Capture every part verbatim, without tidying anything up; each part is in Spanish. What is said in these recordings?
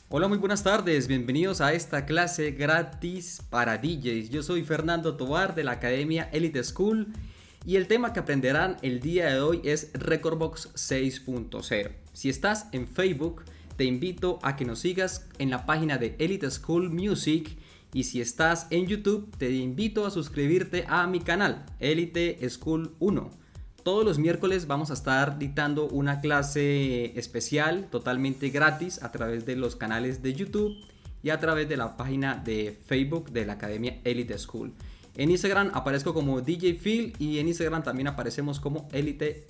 Hola, muy buenas tardes, bienvenidos a esta clase gratis para D Js. Yo soy Fernando Tovar de la Academia Elite School y el tema que aprenderán el día de hoy es Rekordbox seis punto cero. Si estás en Facebook, te invito a que nos sigas en la página de Elite School Music, y si estás en YouTube, te invito a suscribirte a mi canal Elite School uno. Todos los miércoles vamos a estar dictando una clase especial totalmente gratis a través de los canales de YouTube y a través de la página de Facebook de la Academia Elite School. En Instagram aparezco como D J Phil y en Instagram también aparecemos como Elite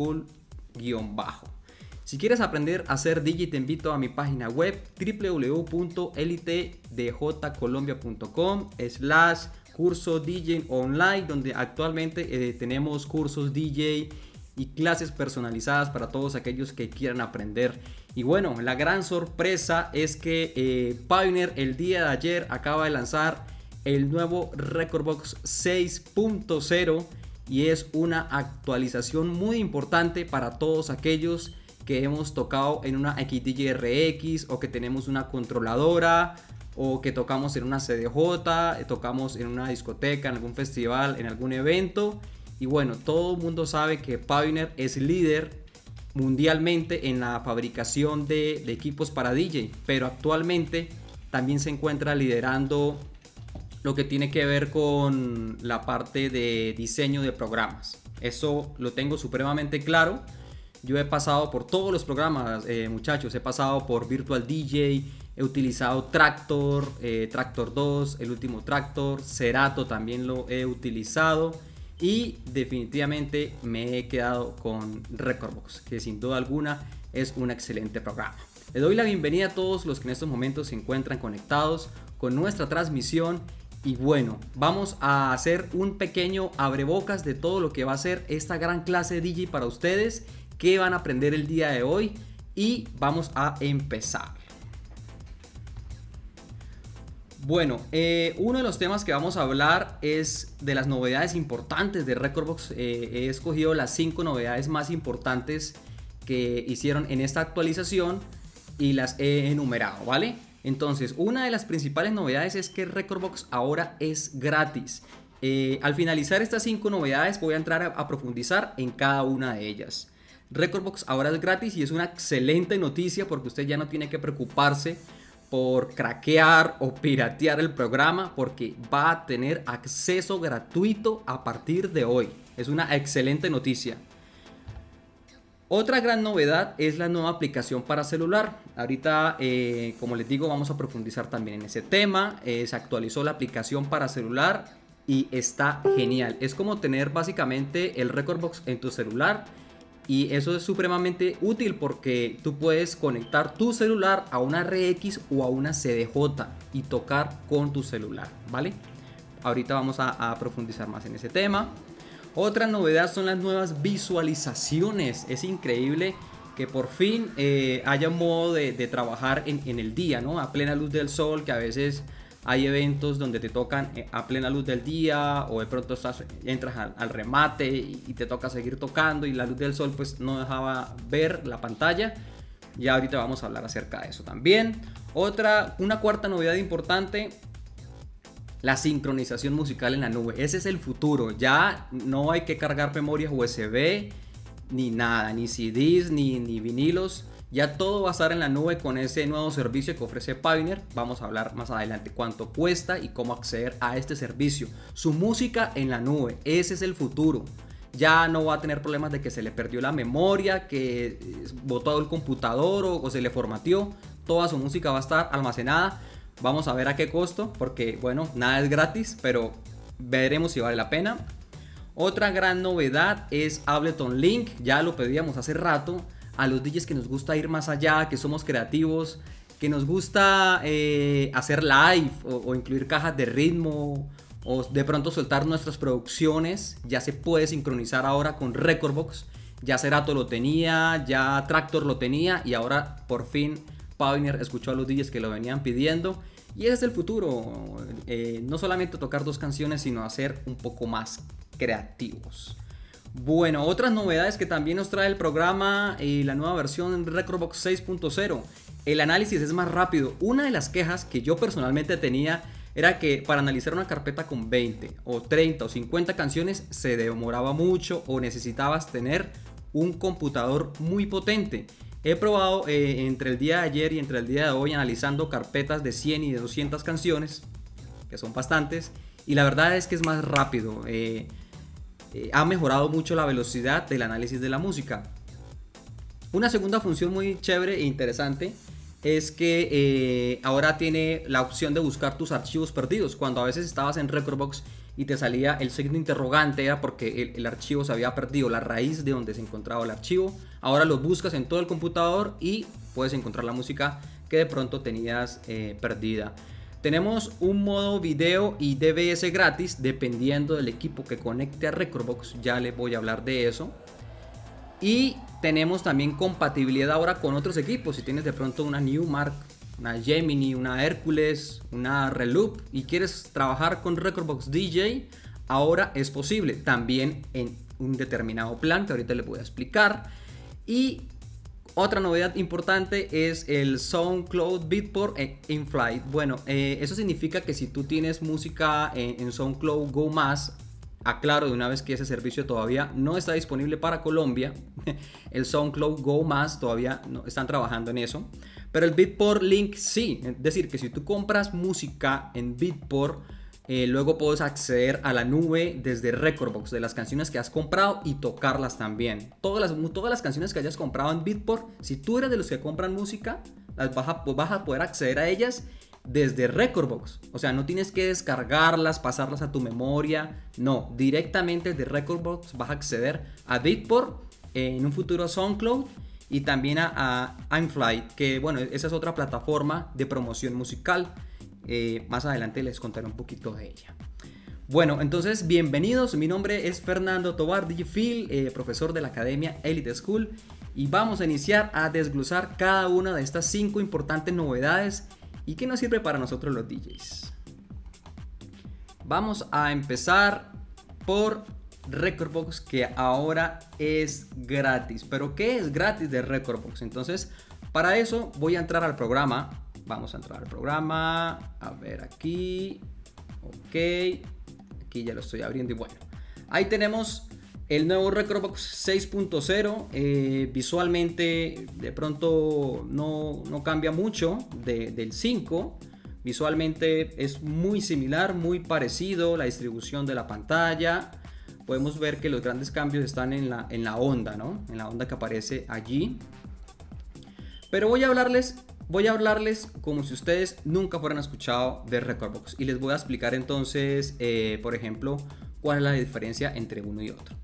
School-bajo. Si quieres aprender a ser D J, te invito a mi página web w w w punto elite d j colombia punto com slash curso D J online, donde actualmente eh, tenemos cursos D J y clases personalizadas para todos aquellos que quieran aprender. Y bueno, la gran sorpresa es que eh, Pioneer el día de ayer acaba de lanzar el nuevo Rekordbox seis punto cero y es una actualización muy importante para todos aquellos que hemos tocado en una X D J R X o que tenemos una controladora, o que tocamos en una C D J, tocamos en una discoteca, en algún festival, en algún evento. Y bueno, todo el mundo sabe que Pioneer es líder mundialmente en la fabricación de, de equipos para D J, pero actualmente también se encuentra liderando lo que tiene que ver con la parte de diseño de programas. Eso lo tengo supremamente claro. Yo he pasado por todos los programas, eh, muchachos. He pasado por Virtual D J, he utilizado Traktor, eh, Traktor dos, el último Traktor, Serato también lo he utilizado. Y definitivamente me he quedado con Rekordbox, que sin duda alguna es un excelente programa. Le doy la bienvenida a todos los que en estos momentos se encuentran conectados con nuestra transmisión. Y bueno, vamos a hacer un pequeño abrebocas de todo lo que va a ser esta gran clase de D J para ustedes, que van a aprender el día de hoy, y vamos a empezar. Bueno, eh, uno de los temas que vamos a hablar es de las novedades importantes de Rekordbox. Eh, he escogido las cinco novedades más importantes que hicieron en esta actualización y las he enumerado, ¿vale? Entonces, una de las principales novedades es que Rekordbox ahora es gratis. Eh, al finalizar estas cinco novedades voy a entrar a, a profundizar en cada una de ellas. Rekordbox ahora es gratis y es una excelente noticia porque usted ya no tiene que preocuparse por craquear o piratear el programa, porque va a tener acceso gratuito a partir de hoy. Es una excelente noticia. Otra gran novedad es la nueva aplicación para celular. Ahorita, eh, como les digo, vamos a profundizar también en ese tema. Eh, se actualizó la aplicación para celular y está genial. Es como tener básicamente el Rekordbox en tu celular. Y eso es supremamente útil porque tú puedes conectar tu celular a una R X o a una C D J y tocar con tu celular, ¿vale? Ahorita vamos a, a profundizar más en ese tema. Otra novedad son las nuevas visualizaciones. Es increíble que por fin eh, haya un modo de, de trabajar en, en el día, ¿no? A plena luz del sol, que a veces hay eventos donde te tocan a plena luz del día, o de pronto estás, entras al, al remate y, y te toca seguir tocando y la luz del sol pues no dejaba ver la pantalla. Ya ahorita vamos a hablar acerca de eso también. Otra, una cuarta novedad importante, la sincronización musical en la nube. Ese es el futuro. Ya no hay que cargar memorias U S B ni nada, ni C Ds, ni, ni vinilos. Ya todo va a estar en la nube con ese nuevo servicio que ofrece Pioneer. Vamos a hablar más adelante cuánto cuesta y cómo acceder a este servicio. Su música en la nube, ese es el futuro. Ya no va a tener problemas de que se le perdió la memoria, que botó el computador o, o se le formateó. Toda su música va a estar almacenada. Vamos a ver a qué costo, porque bueno, nada es gratis, pero veremos si vale la pena. Otra gran novedad es Ableton Link. Ya lo pedíamos hace rato. A los D Js que nos gusta ir más allá, que somos creativos, que nos gusta eh, hacer live o, o incluir cajas de ritmo, o de pronto soltar nuestras producciones, ya se puede sincronizar ahora con Rekordbox. Ya Serato lo tenía, ya Traktor lo tenía, y ahora por fin Pioneer escuchó a los D Js que lo venían pidiendo. Y ese es el futuro, eh, no solamente tocar dos canciones, sino hacer un poco más creativos. Bueno, otras novedades que también nos trae el programa y la nueva versión de Rekordbox seis punto cero. El análisis es más rápido. Una de las quejas que yo personalmente tenía era que para analizar una carpeta con veinte o treinta o cincuenta canciones se demoraba mucho o necesitabas tener un computador muy potente. He probado eh, entre el día de ayer y entre el día de hoy analizando carpetas de cien y de doscientas canciones, que son bastantes, y la verdad es que es más rápido. Eh, eh, ha mejorado mucho la velocidad del análisis de la música. Una segunda función muy chévere e interesante es que eh, ahora tiene la opción de buscar tus archivos perdidos. Cuando a veces estabas en Rekordbox y te salía el signo interrogante, era porque el, el archivo se había perdido, la raíz de donde se encontraba el archivo. Ahora lo buscas en todo el computador y puedes encontrar la música que de pronto tenías eh, perdida. Tenemos un modo video y D V S gratis dependiendo del equipo que conecte a Rekordbox. Ya les voy a hablar de eso. Y tenemos también compatibilidad ahora con otros equipos. Si tienes de pronto una Newmark, una Gemini, una Hercules, una Reloop y quieres trabajar con Rekordbox D J, ahora es posible. También en un determinado plan que ahorita les voy a explicar. Y otra novedad importante es el SoundCloud Beatport In-Flight. Bueno, eh, eso significa que si tú tienes música en, en SoundCloud Go Más, aclaro de una vez que ese servicio todavía no está disponible para Colombia. El SoundCloud Go Más todavía no están trabajando en eso. Pero el Beatport Link sí. Es decir, que si tú compras música en Beatport, eh, luego puedes acceder a la nube desde Rekordbox de las canciones que has comprado y tocarlas también. Todas las, todas las canciones que hayas comprado en Beatport, si tú eres de los que compran música, las vas a, vas a poder acceder a ellas desde Rekordbox. O sea, no tienes que descargarlas, pasarlas a tu memoria. No, directamente desde Rekordbox vas a acceder a Beatport, eh, en un futuro SoundCloud y también a, a In-Flight, que bueno, esa es otra plataforma de promoción musical. Eh, más adelante les contaré un poquito de ella. Bueno, entonces bienvenidos. Mi nombre es Fernando Tovar Digifil, eh, profesor de la Academia Elite School, y vamos a iniciar a desglosar cada una de estas cinco importantes novedades y qué nos sirve para nosotros los D Js. Vamos a empezar por Rekordbox, que ahora es gratis. ¿Pero qué es gratis de Rekordbox? Entonces, para eso voy a entrar al programa. Vamos a entrar al programa. A ver aquí. Ok. Aquí ya lo estoy abriendo y bueno. Ahí tenemos el nuevo Rekordbox seis punto cero. Eh, visualmente de pronto no, no cambia mucho de, del cinco. Visualmente es muy similar, muy parecido. La distribución de la pantalla. Podemos ver que los grandes cambios están en la, en la onda, ¿no? En la onda que aparece allí. Pero voy a hablarles, voy a hablarles como si ustedes nunca fueran escuchado de Rekordbox. Y les voy a explicar entonces, eh, por ejemplo, cuál es la diferencia entre uno y otro.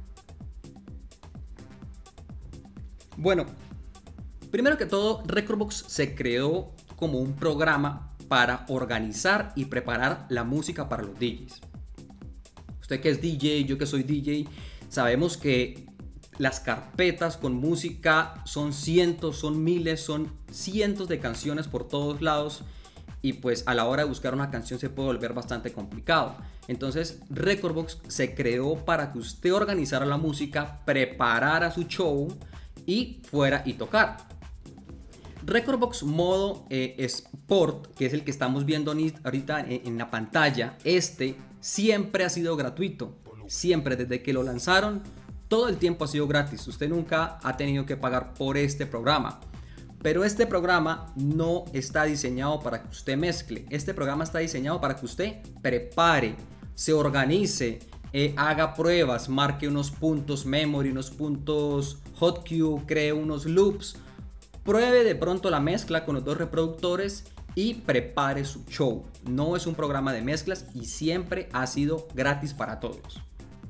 Bueno, primero que todo, Rekordbox se creó como un programa para organizar y preparar la música para los D Js. Usted que es D J, yo que soy D J, sabemos que las carpetas con música son cientos, son miles, son cientos de canciones por todos lados y pues a la hora de buscar una canción se puede volver bastante complicado. Entonces Rekordbox se creó para que usted organizara la música, preparara su show y fuera y tocar. Rekordbox modo eh, Sport, que es el que estamos viendo ahorita en, en la pantalla, este siempre ha sido gratuito. Siempre, desde que lo lanzaron, todo el tiempo ha sido gratis. Usted nunca ha tenido que pagar por este programa. Pero este programa no está diseñado para que usted mezcle. Este programa está diseñado para que usted prepare, se organice, eh, haga pruebas, marque unos puntos memory, unos puntos hot cue, cree unos loops, pruebe de pronto la mezcla con los dos reproductores y prepare su show. No es un programa de mezclas y siempre ha sido gratis para todos.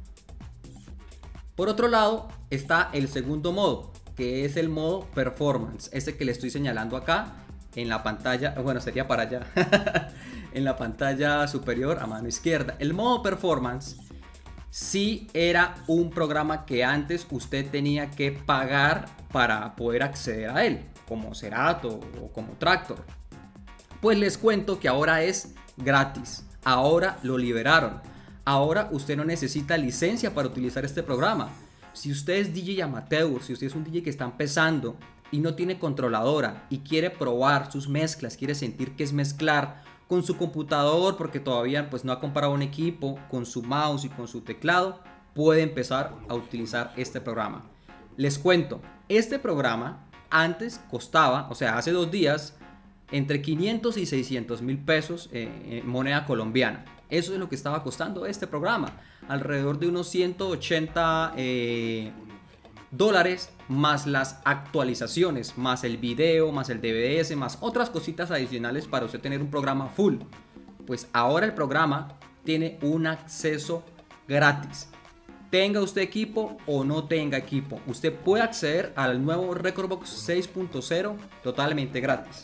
Por otro lado está el segundo modo, que es el modo performance, este que le estoy señalando acá en la pantalla, bueno, sería para allá, en la pantalla superior a mano izquierda. El modo performance sí era un programa que antes usted tenía que pagar para poder acceder a él, como Serato o como Traktor. Pues les cuento que ahora es gratis, ahora lo liberaron. ahora usted no necesita licencia para utilizar este programa. Si usted es D J amateur, si usted es un D J que está empezando y no tiene controladora y quiere probar sus mezclas, quiere sentir que es mezclar con su computador porque todavía pues no ha comprado un equipo, con su mouse y con su teclado, puede empezar a utilizar este programa. Les cuento, este programa antes costaba, o sea, hace dos días, entre quinientos y seiscientos mil pesos eh, en moneda colombiana. Eso es lo que estaba costando este programa, alrededor de unos ciento ochenta eh, dólares, más las actualizaciones, más el video, más el D V D S, más otras cositas adicionales para usted tener un programa full. Pues ahora el programa tiene un acceso gratis. Tenga usted equipo o no tenga equipo, usted puede acceder al nuevo Rekordbox seis punto cero totalmente gratis.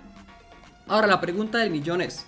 Ahora la pregunta del millón es,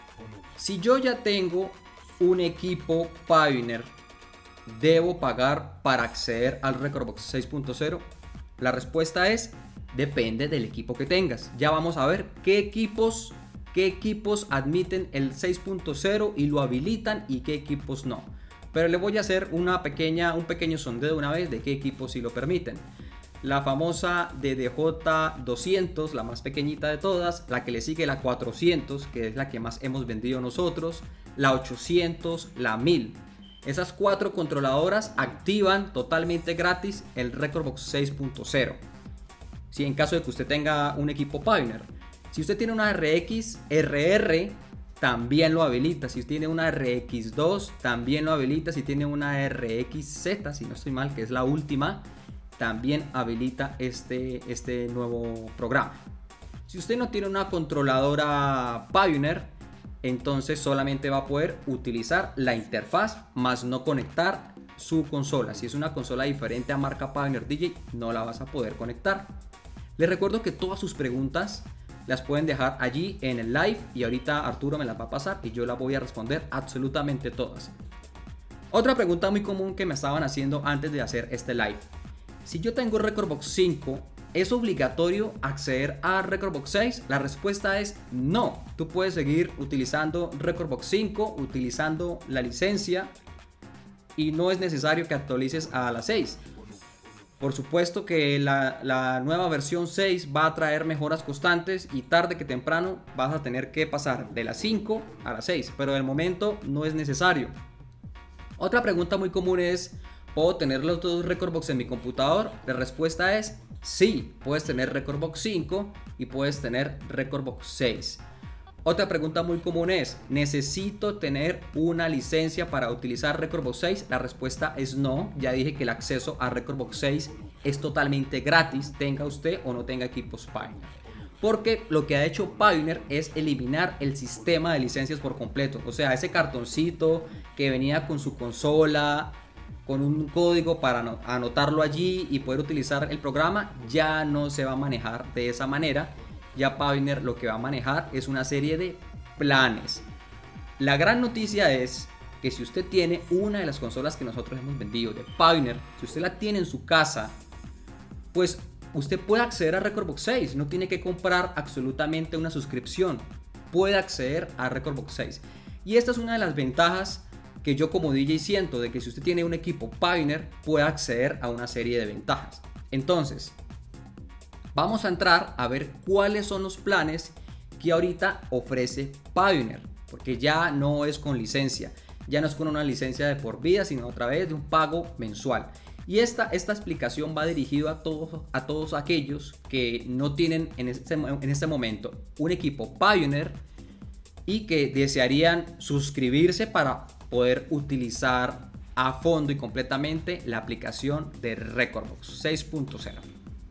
si yo ya tengo un equipo Pioneer, ¿debo pagar para acceder al Rekordbox seis punto cero? La respuesta es, depende del equipo que tengas. Ya vamos a ver qué equipos, qué equipos admiten el seis punto cero y lo habilitan y qué equipos no. Pero le voy a hacer una pequeña, un pequeño sondeo de una vez de qué equipos sí lo permiten. La famosa D D J doscientos, la más pequeñita de todas, la que le sigue la cuatrocientos, que es la que más hemos vendido nosotros, la ochocientos, la mil. Esas cuatro controladoras activan totalmente gratis el Rekordbox seis punto cero. Si en caso de que usted tenga un equipo Pioneer. Si usted tiene una R X R R, también lo habilita. Si tiene una R X dos, también lo habilita. Si tiene una R X Z, si no estoy mal, que es la última, también habilita este, este nuevo programa. Si usted no tiene una controladora Pioneer, entonces solamente va a poder utilizar la interfaz, más no conectar su consola. Si es una consola diferente a marca Pioneer D J, no la vas a poder conectar. Les recuerdo que todas sus preguntas las pueden dejar allí en el live y ahorita Arturo me las va a pasar y yo las voy a responder absolutamente todas. Otra pregunta muy común que me estaban haciendo antes de hacer este live: si yo tengo Rekordbox cinco, ¿es obligatorio acceder a Rekordbox seis? La respuesta es no. Tú puedes seguir utilizando Rekordbox cinco, utilizando la licencia, y no es necesario que actualices a la seis. Por supuesto que la, la nueva versión seis va a traer mejoras constantes y tarde que temprano vas a tener que pasar de la cinco a la seis, pero de momento no es necesario. Otra pregunta muy común es: ¿puedo tener los dos Rekordbox en mi computador? La respuesta es sí, puedes tener Rekordbox cinco y puedes tener Rekordbox seis. Otra pregunta muy común es: ¿necesito tener una licencia para utilizar Rekordbox seis? La respuesta es no. Ya dije que el acceso a Rekordbox seis es totalmente gratis, tenga usted o no tenga equipos Pioneer. Porque lo que ha hecho Pioneer es eliminar el sistema de licencias por completo. O sea, ese cartoncito que venía con su consola, con un código para anotarlo allí y poder utilizar el programa, ya no se va a manejar de esa manera. Ya Pioneer lo que va a manejar es una serie de planes. La gran noticia es que si usted tiene una de las consolas que nosotros hemos vendido de Pioneer, si usted la tiene en su casa, pues usted puede acceder a Rekordbox seis. No tiene que comprar absolutamente una suscripción, puede acceder a Rekordbox seis. Y esta es una de las ventajas que yo como D J siento, de que si usted tiene un equipo Pioneer puede acceder a una serie de ventajas. Entonces vamos a entrar a ver cuáles son los planes que ahorita ofrece Pioneer, porque ya no es con licencia, ya no es con una licencia de por vida, sino a través de un pago mensual. Y esta, esta explicación va dirigida a todos, a todos aquellos que no tienen en este, en este momento un equipo Pioneer y que desearían suscribirse para poder utilizar a fondo y completamente la aplicación de Rekordbox seis punto cero.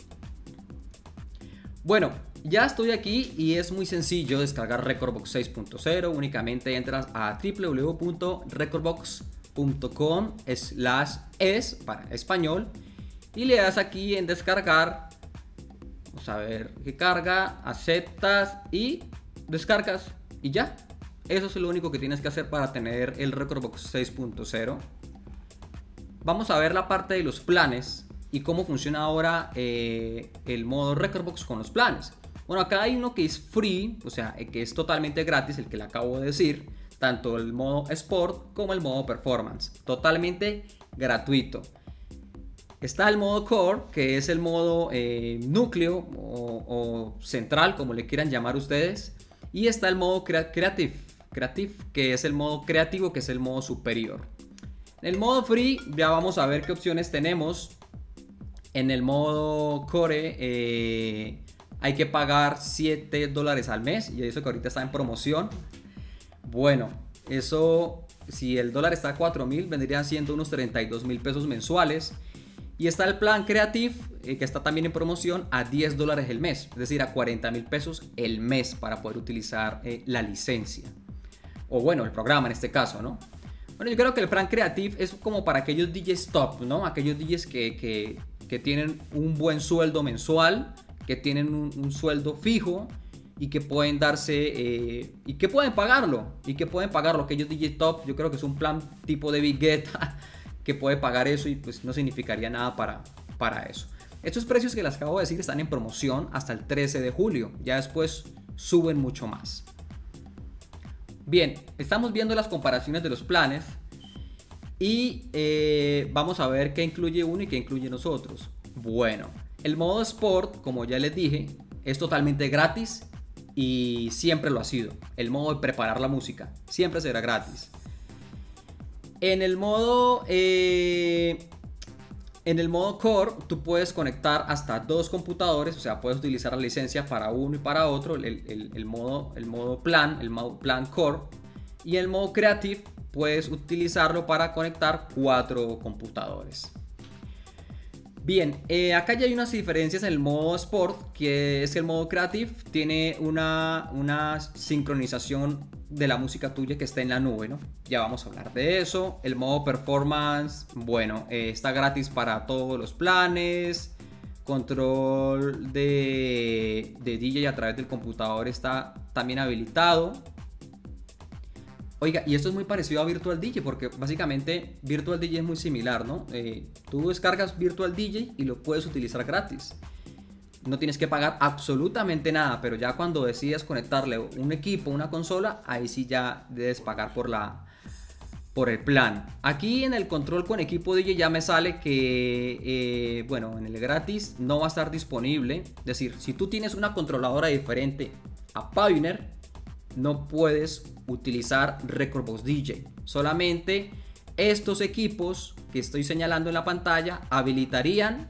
Bueno, ya estoy aquí y es muy sencillo descargar Rekordbox seis punto cero. Únicamente entras a w w w punto rekordbox punto com slash es para español y le das aquí en descargar. Vamos a ver qué carga, aceptas y descargas y ya. Eso es lo único que tienes que hacer para tener el Rekordbox seis punto cero. Vamos a ver la parte de los planes y cómo funciona ahora eh, el modo Rekordbox con los planes. Bueno, acá hay uno que es free, o sea, que es totalmente gratis, el que le acabo de decir. tanto el modo Sport como el modo Performance, totalmente gratuito. Está el modo Core, que es el modo eh, núcleo o, o central, como le quieran llamar ustedes. Y está el modo crea Creative, Creative, que es el modo creativo, que es el modo superior. En el modo Free ya vamos a ver qué opciones tenemos. En el modo Core eh, hay que pagar siete dólares al mes, y eso que ahorita está en promoción. Bueno, eso, si el dólar está a cuatro mil, vendrían siendo unos treinta y dos mil pesos mensuales. Y está el plan Creative, eh, que está también en promoción, a diez dólares el mes, es decir, a cuarenta mil pesos el mes para poder utilizar eh, la licencia. O bueno, el programa en este caso, ¿no? Bueno, yo creo que el plan Creative es como para aquellos D Js top, ¿no? Aquellos D Js que, que, que tienen un buen sueldo mensual, que tienen un, un sueldo fijo y que pueden darse, eh, y que pueden pagarlo, y que pueden pagarlo. Aquellos D Js top, yo creo que es un plan tipo de Big Get, que puede pagar eso y pues no significaría nada para, para eso. Estos precios que les acabo de decir están en promoción hasta el trece de julio. Ya después suben mucho más. Bien, estamos viendo las comparaciones de los planes y eh, vamos a ver qué incluye uno y qué incluye los otros. Bueno, el modo Sport, como ya les dije, es totalmente gratis y siempre lo ha sido. El modo de preparar la música siempre será gratis. En el modo eh, en el modo Core tú puedes conectar hasta dos computadores, o sea, puedes utilizar la licencia para uno y para otro, el, el, el, modo, el modo plan, el modo plan Core. Y el modo Creative puedes utilizarlo para conectar cuatro computadores. Bien, eh, acá ya hay unas diferencias en el modo Sport, que es que el modo Creative tiene una, una sincronización de la música tuya que está en la nube, ¿no? Ya vamos a hablar de eso. El modo Performance, bueno, eh, está gratis para todos los planes. Control de, de D J a través del computador está también habilitado. Oiga, y esto es muy parecido a Virtual D J, porque básicamente Virtual D J es muy similar, ¿no? Eh, tú descargas Virtual D J y lo puedes utilizar gratis. No tienes que pagar absolutamente nada, pero ya cuando decidas conectarle un equipo, una consola, ahí sí ya debes pagar por, la, por el plan. Aquí en el control con equipo D J ya me sale que, eh, bueno, en el gratis no va a estar disponible. Es decir, si tú tienes una controladora diferente a Pioneer, no puedes utilizar Rekordbox D J. Solamente estos equipos que estoy señalando en la pantalla habilitarían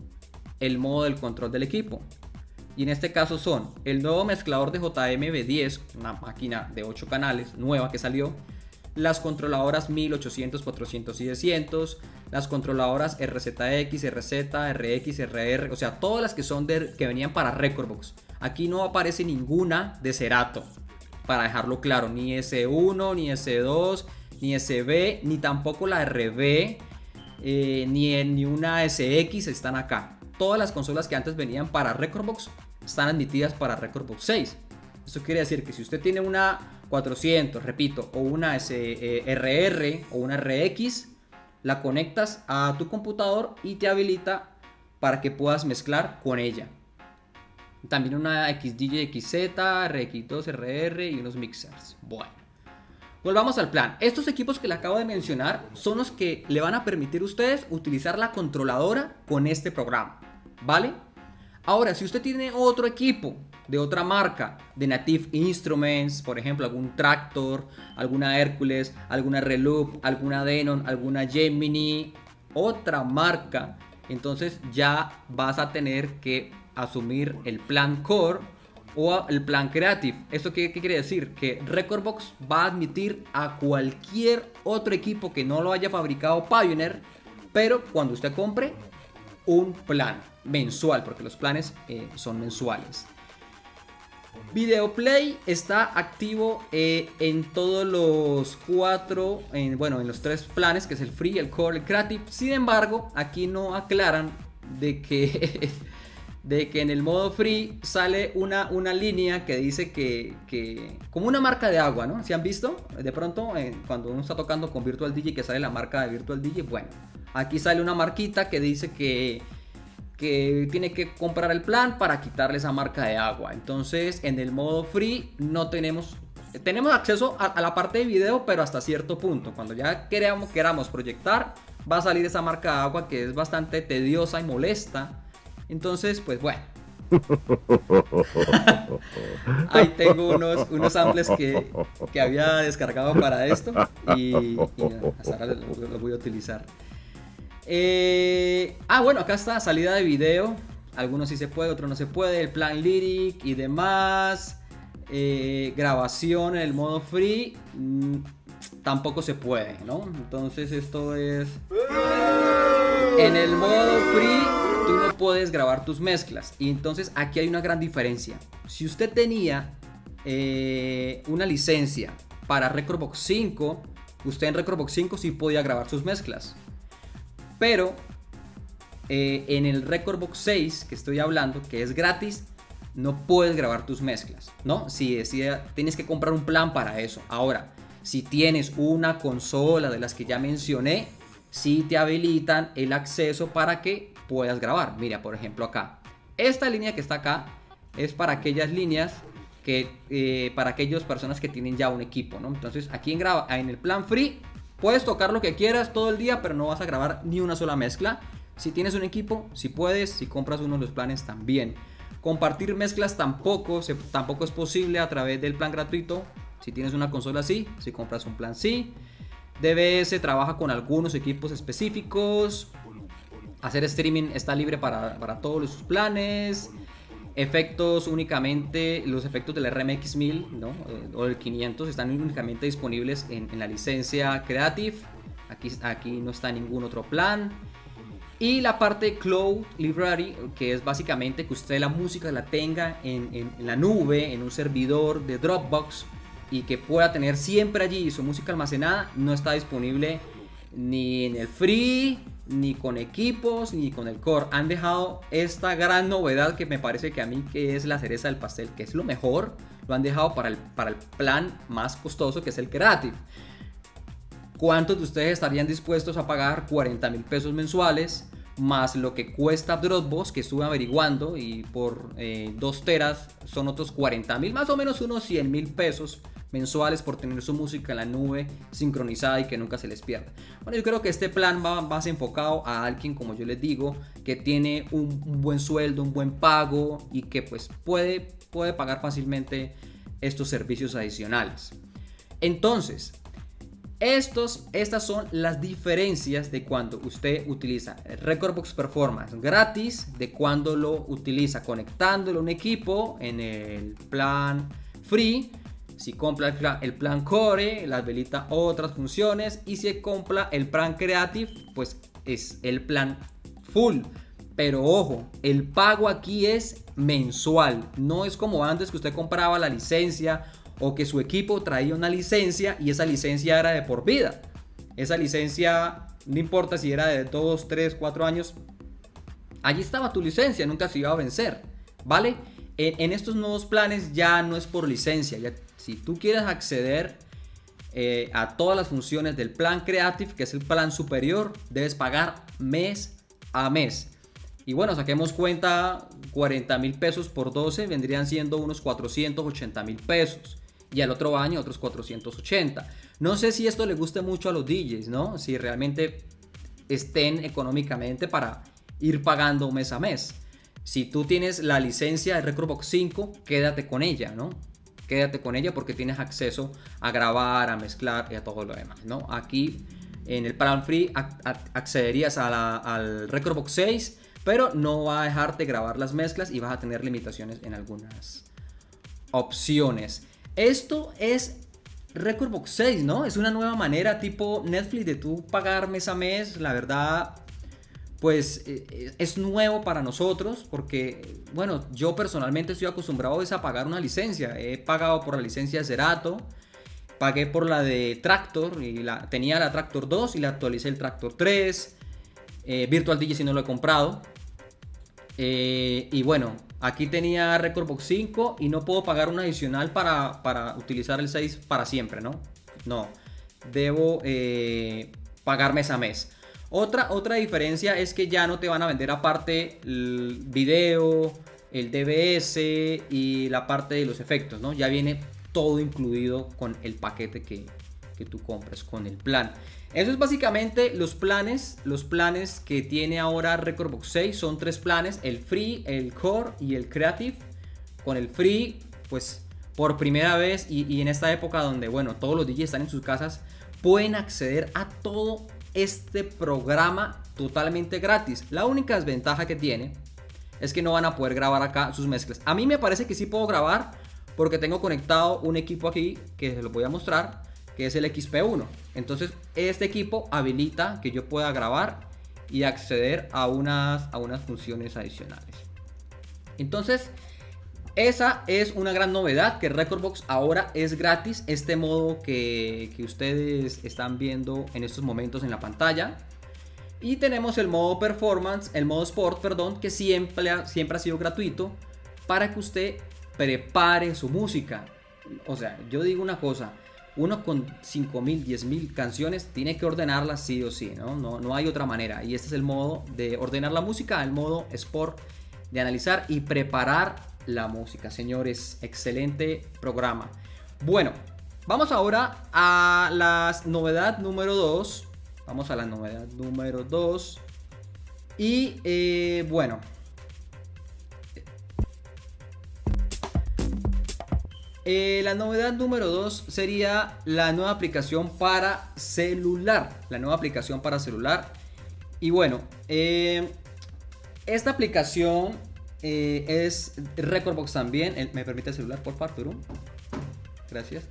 el modo del control del equipo. Y en este caso son el nuevo mezclador de J M B diez, una máquina de ocho canales nueva que salió, las controladoras mil ochocientos, cuatrocientos y seiscientos, las controladoras R Z X, R Z, R X, R R, o sea, todas las que son de, que venían para Rekordbox. Aquí no aparece ninguna de Serato, para dejarlo claro, ni S uno, ni S dos, ni S B, ni tampoco la R B, eh, ni, ni una S X están acá. Todas las consolas que antes venían para Rekordbox están admitidas para Rekordbox seis. Eso quiere decir que si usted tiene una cuatrocientos, repito, o una S, eh, R R o una R X, la conectas a tu computador y te habilita para que puedas mezclar con ella. También una X D J X Z, R X dos, R R y unos mixers. Bueno, volvamos al plan. Estos equipos que le acabo de mencionar son los que le van a permitir a ustedes utilizar la controladora con este programa, ¿vale? Ahora, si usted tiene otro equipo de otra marca, de Native Instruments, por ejemplo, algún Traktor, alguna Hercules, alguna Reloop, alguna Denon, alguna Gemini, otra marca, entonces ya vas a tener que asumir el plan Core o el plan Creative. ¿Esto qué, qué quiere decir? Que Rekordbox va a admitir a cualquier otro equipo que no lo haya fabricado Pioneer, pero cuando usted compre un plan mensual, porque los planes eh, son mensuales. Videoplay está activo eh, en todos los cuatro, en, bueno, en los tres planes, que es el Free, el Core, el Creative. Sin embargo, aquí no aclaran de que de que en el modo Free sale una, una línea que dice que, que como una marca de agua, ¿no? ¿Se han visto? De pronto eh, cuando uno está tocando con Virtual D J, que sale la marca de Virtual D J, bueno, aquí sale una marquita que dice que que tiene que comprar el plan para quitarle esa marca de agua. Entonces en el modo Free no tenemos tenemos acceso a, a la parte de video, pero hasta cierto punto. Cuando ya queramos, queramos proyectar, va a salir esa marca de agua que es bastante tediosa y molesta. Entonces, pues bueno. Ahí tengo unos, unos samples que, que había descargado para esto. Y, y hasta ahora los lo voy a utilizar. Eh, ah, bueno, acá está, salida de video. Algunos sí se puede, otros no se puede. El plan lyric y demás. Eh, grabación en el modo free mmm, tampoco se puede, ¿no? Entonces esto es... En el modo free tú no puedes grabar tus mezclas. Y entonces aquí hay una gran diferencia. Si usted tenía eh, una licencia para Rekordbox cinco, usted en Rekordbox cinco sí podía grabar sus mezclas. Pero eh, en el Rekordbox seis que estoy hablando, que es gratis, no puedes grabar tus mezclas, ¿no? Si, si tienes que comprar un plan para eso. Ahora, si tienes una consola de las que ya mencioné, sí te habilitan el acceso para que puedas grabar. Mira, por ejemplo acá, esta línea que está acá es para aquellas líneas que, eh, para aquellas personas que tienen ya un equipo, ¿no? Entonces aquí en, graba, en el plan free puedes tocar lo que quieras todo el día, pero no vas a grabar ni una sola mezcla. Si tienes un equipo, si puedes, si compras uno de los planes también. Compartir mezclas tampoco, se, tampoco es posible a través del plan gratuito. Si tienes una consola sí, si compras un plan sí. D B S trabaja con algunos equipos específicos. Hacer streaming está libre para, para todos los planes. Efectos únicamente, los efectos del R M X mil, ¿no? O del quinientos están únicamente disponibles en, en la licencia Creative. Aquí, aquí no está ningún otro plan. Y la parte Cloud Library, que es básicamente que usted la música la tenga en, en, en la nube, en un servidor de Dropbox, y que pueda tener siempre allí su música almacenada, no está disponible ni en el free, ni con equipos, ni con el core. Han dejado esta gran novedad que me parece que a mí que es la cereza del pastel, que es lo mejor, lo han dejado para el, para el plan más costoso, que es el Creative. ¿Cuántos de ustedes estarían dispuestos a pagar cuarenta mil pesos mensuales más lo que cuesta Dropbox, que estuve averiguando, y por eh, dos teras son otros cuarenta mil, más o menos unos cien mil pesos mensuales por tener su música en la nube sincronizada y que nunca se les pierda? Bueno, yo creo que este plan va más enfocado a alguien, como yo les digo, que tiene un, un buen sueldo, un buen pago y que pues puede, puede pagar fácilmente estos servicios adicionales. Entonces, Estos, estas son las diferencias de cuando usted utiliza el Rekordbox Performance gratis, de cuando lo utiliza conectándolo a un equipo en el plan free. Si compra el plan, el plan Core, le habilita otras funciones. Y si compra el plan Creative, pues es el plan full. Pero ojo, el pago aquí es mensual. No es como antes que usted compraba la licencia o que su equipo traía una licencia y esa licencia era de por vida. Esa licencia, no importa si era de dos, tres, cuatro años, allí estaba tu licencia, nunca se iba a vencer, ¿vale? En, en estos nuevos planes ya no es por licencia. Ya, si tú quieres acceder eh, a todas las funciones del plan Creative, que es el plan superior, debes pagar mes a mes. Y bueno, saquemos cuenta, cuarenta mil pesos por doce vendrían siendo unos cuatrocientos ochenta mil pesos. Y al otro año otros cuatrocientos ochenta. No sé si esto le guste mucho a los D Js, ¿no? Si realmente estén económicamente para ir pagando mes a mes. Si tú tienes la licencia de Rekordbox cinco, quédate con ella, ¿no? Quédate con ella porque tienes acceso a grabar, a mezclar y a todo lo demás, ¿no? Aquí en el plan free accederías a la, al Rekordbox seis, pero no va a dejarte grabar las mezclas y vas a tener limitaciones en algunas opciones. Esto es Rekordbox seis, ¿no? Es una nueva manera tipo Netflix de tú pagar mes a mes. La verdad, pues eh, es nuevo para nosotros porque, bueno, yo personalmente estoy acostumbrado a pagar una licencia. He pagado por la licencia de Serato, pagué por la de Traktor, y la, tenía la Traktor dos y la actualicé el Traktor tres. Eh, Virtual D J si no lo he comprado. Eh, y bueno, aquí tenía Rekordbox cinco y no puedo pagar un adicional para, para utilizar el seis para siempre, ¿no? No, debo eh, pagar mes a mes. Otra, otra diferencia es que ya no te van a vender aparte el video, el D B S y la parte de los efectos, ¿no? Ya viene todo incluido con el paquete que, que tú compras, con el plan. Eso es básicamente los planes, los planes que tiene ahora Rekordbox seis. Son tres planes: el Free, el Core y el Creative. Con el Free, pues por primera vez y, y en esta época donde, bueno, todos los D Js están en sus casas, pueden acceder a todo este programa totalmente gratis. La única desventaja que tiene es que no van a poder grabar acá sus mezclas. A mí me parece que sí puedo grabar porque tengo conectado un equipo aquí que se lo voy a mostrar, que es el X P uno. Entonces este equipo habilita que yo pueda grabar y acceder a unas, a unas funciones adicionales. Entonces esa es una gran novedad, que Rekordbox ahora es gratis. Este modo que, que ustedes están viendo en estos momentos en la pantalla. Y tenemos el modo performance, el modo sport, perdón, que siempre, siempre ha sido gratuito para que usted prepare su música. O sea, yo digo una cosa: uno con cinco mil, diez mil canciones tiene que ordenarlas sí o sí, ¿no? No, no hay otra manera. Y este es el modo de ordenar la música, el modo Sport, de analizar y preparar la música. Señores, excelente programa. Bueno, vamos ahora a la novedad número dos. Vamos a la novedad número dos. Y eh, bueno. Eh, la novedad número dos sería la nueva aplicación para celular. La nueva aplicación para celular. Y bueno, eh, esta aplicación eh, es Rekordbox también. Eh, ¿Me permite el celular, por favor, Perú? Gracias.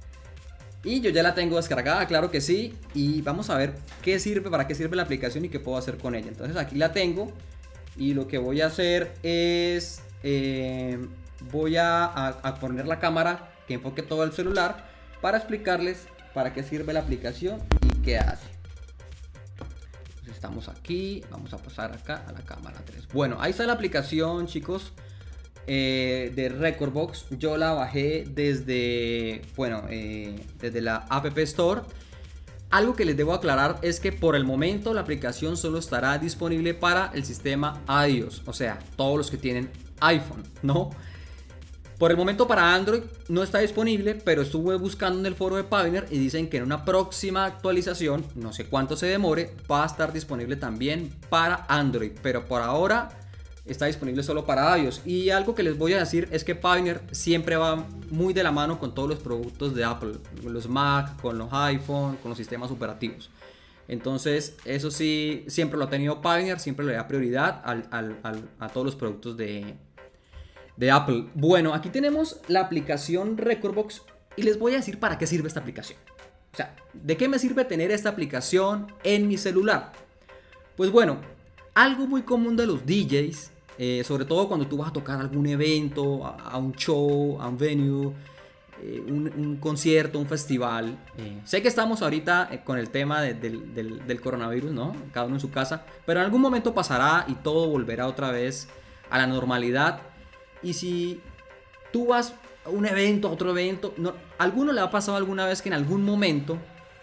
Y yo ya la tengo descargada, claro que sí. Y vamos a ver qué sirve, para qué sirve la aplicación y qué puedo hacer con ella. Entonces aquí la tengo. Y lo que voy a hacer es... Eh, voy a, a, a poner la cámara que enfoque todo el celular para explicarles para qué sirve la aplicación y qué hace. Entonces estamos aquí, vamos a pasar acá a la cámara tres. Bueno, ahí está la aplicación, chicos, eh, de Rekordbox. Yo la bajé desde, bueno, eh, desde la App Store. Algo que les debo aclarar es que por el momento la aplicación solo estará disponible para el sistema iOS, o sea, todos los que tienen iPhone, ¿no? Por el momento para Android no está disponible, pero estuve buscando en el foro de Pioneer y dicen que en una próxima actualización, no sé cuánto se demore, va a estar disponible también para Android, pero por ahora está disponible solo para iOS. Y algo que les voy a decir es que Pioneer siempre va muy de la mano con todos los productos de Apple, con los Mac, con los iPhone, con los sistemas operativos. Entonces eso sí, siempre lo ha tenido Pioneer, siempre le da prioridad al, al, al, a todos los productos de de Apple. Bueno, aquí tenemos la aplicación Rekordbox y les voy a decir para qué sirve esta aplicación. O sea, ¿de qué me sirve tener esta aplicación en mi celular? Pues bueno, algo muy común de los D Js, eh, sobre todo cuando tú vas a tocar algún evento, a, a un show, a un venue, eh, un, un concierto, un festival. Eh, sé que estamos ahorita eh, con el tema de, del, del, del coronavirus, ¿no? Cada uno en su casa, pero en algún momento pasará y todo volverá otra vez a la normalidad. Y si tú vas a un evento, a otro evento, no, ¿a alguno le ha pasado alguna vez que en algún momento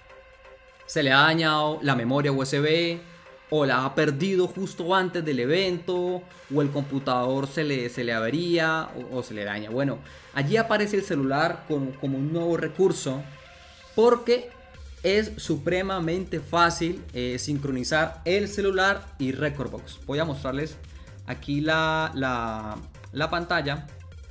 se le ha dañado la memoria U S B o la ha perdido justo antes del evento o el computador se le, se le avería o, o se le daña? Bueno, allí aparece el celular con, como un nuevo recurso porque es supremamente fácil eh, sincronizar el celular y Rekordbox. Voy a mostrarles aquí la... la la pantalla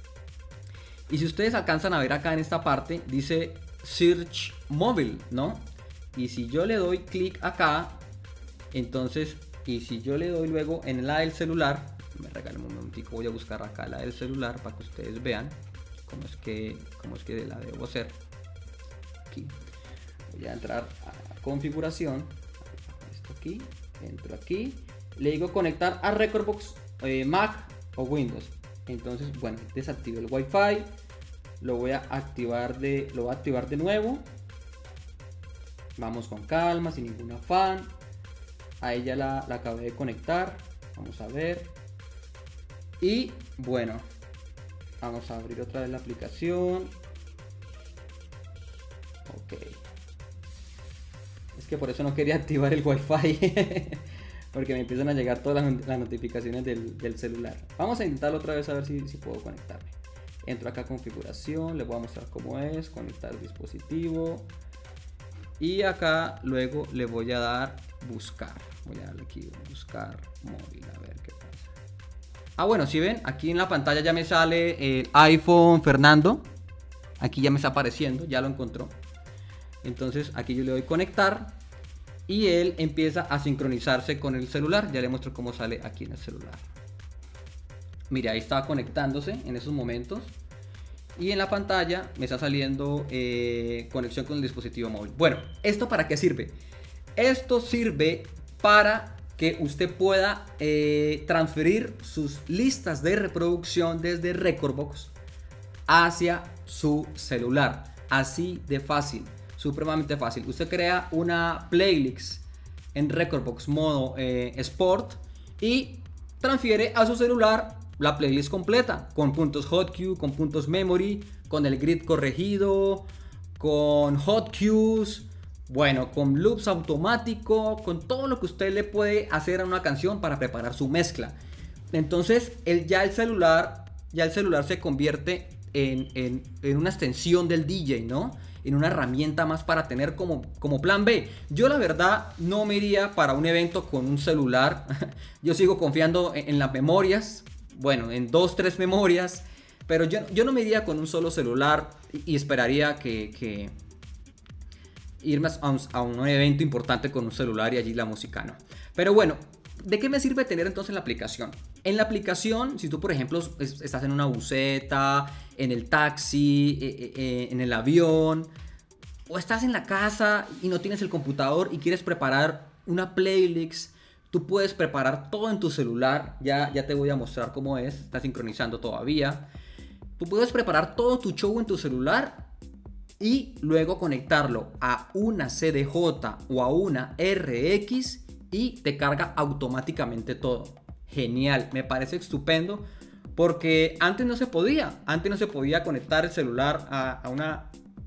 y si ustedes alcanzan a ver acá en esta parte dice Search Mobile, ¿no? Y si yo le doy clic acá, entonces, y si yo le doy luego en la del celular, me regalen un momentico, voy a buscar acá la del celular para que ustedes vean cómo es que, cómo es que la debo hacer. Aquí voy a entrar a configuración, esto aquí, entro aquí, le digo conectar a Rekordbox eh, Mac o Windows. Entonces, bueno, desactivo el Wi-Fi, lo voy a activar de, lo voy a activar de nuevo. Vamos con calma, sin ningún afán. Ahí ya la, la acabé de conectar. Vamos a ver. Y bueno, vamos a abrir otra vez la aplicación. Ok. Es que por eso no quería activar el Wi-Fi. Porque me empiezan a llegar todas las, las notificaciones del, del celular. Vamos a intentarlo otra vez a ver si, si puedo conectarme. entro acá a configuración, les voy a mostrar cómo es, conectar el dispositivo. Y acá luego le voy a dar buscar. Voy a darle aquí buscar móvil, a ver qué pasa. Ah, bueno, si ven, aquí en la pantalla ya me sale el iPhone Fernando. Aquí ya me está apareciendo, ya lo encontró. Entonces aquí yo le doy conectar y él empieza a sincronizarse con el celular. Ya le muestro cómo sale aquí en el celular. Mire, ahí está conectándose en esos momentos. Y en la pantalla me está saliendo eh, conexión con el dispositivo móvil. Bueno, ¿esto para qué sirve? Esto sirve para que usted pueda eh, transferir sus listas de reproducción desde Rekordbox hacia su celular. Así de fácil, supremamente fácil. Usted crea una playlist en Rekordbox modo eh, Sport y transfiere a su celular la playlist completa, con puntos hotkeys, con puntos memory, con el grid corregido, con hotkeys, bueno, con loops automático, con todo lo que usted le puede hacer a una canción para preparar su mezcla. Entonces, el, ya el celular, ya el celular se convierte en, en, en una extensión del D J, ¿no? En una herramienta más para tener como, como plan B. Yo la verdad no me iría para un evento con un celular. Yo sigo confiando en, en las memorias. Bueno, en dos, tres memorias, pero yo, yo no me iría con un solo celular y, y esperaría que, que irme a un, a un evento importante con un celular y allí la música no. Pero bueno, ¿de qué me sirve tener entonces la aplicación? En la aplicación, si tú por ejemplo es, estás en una buseta, en el taxi, eh, eh, en el avión, o estás en la casa y no tienes el computador y quieres preparar una playlist, tú puedes preparar todo en tu celular. Ya, ya te voy a mostrar cómo es. Está sincronizando todavía. Tú puedes preparar todo tu show en tu celular y luego conectarlo a una C D J o a una R X y te carga automáticamente todo. Genial, me parece estupendo porque antes no se podía. Antes no se podía conectar el celular a, a una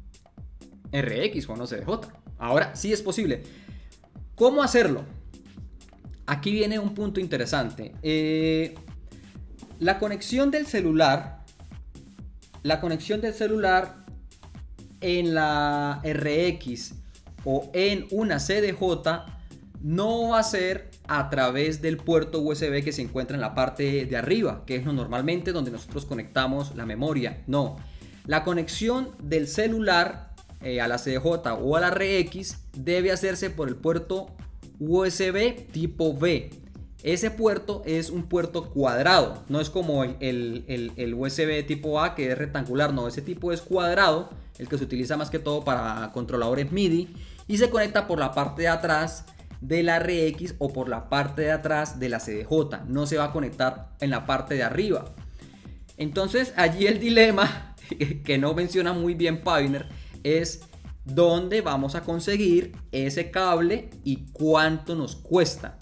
R X o a una C D J. Ahora sí es posible. ¿Cómo hacerlo? Aquí viene un punto interesante. Eh, la conexión del celular, la conexión del celular en la R X o en una C D J no va a ser a través del puerto U S B que se encuentra en la parte de arriba, que es normalmente donde nosotros conectamos la memoria. No, la conexión del celular eh, a la C D J o a la R X debe hacerse por el puerto U S B tipo B. Ese puerto es un puerto cuadrado, no es como el, el, el, el U S B tipo A que es rectangular, no, ese tipo es cuadrado, el que se utiliza más que todo para controladores MIDI y se conecta por la parte de atrás de la R X o por la parte de atrás de la C D J, no se va a conectar en la parte de arriba. Entonces allí el dilema que no menciona muy bien Pioneer es dónde vamos a conseguir ese cable y cuánto nos cuesta.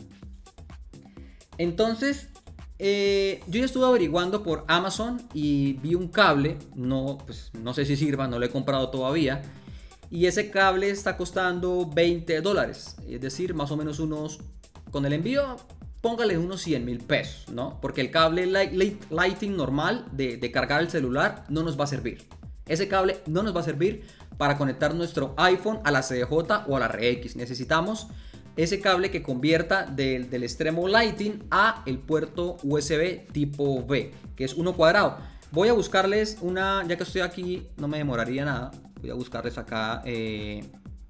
Entonces eh, yo ya estuve averiguando por Amazon y vi un cable, no, pues, no sé si sirva, no lo he comprado todavía, y ese cable está costando veinte dólares, es decir, más o menos unos, con el envío póngale unos cien mil pesos, ¿no? Porque el cable light, light, Lighting normal de, de cargar el celular no nos va a servir. Ese cable no nos va a servir para conectar nuestro iPhone a la C D J o a la R X. Necesitamos ese cable que convierta del, del extremo Lighting a el puerto U S B tipo B, que es uno cuadrado. Voy a buscarles una, ya que estoy aquí, no me demoraría nada. Voy a buscarles acá eh,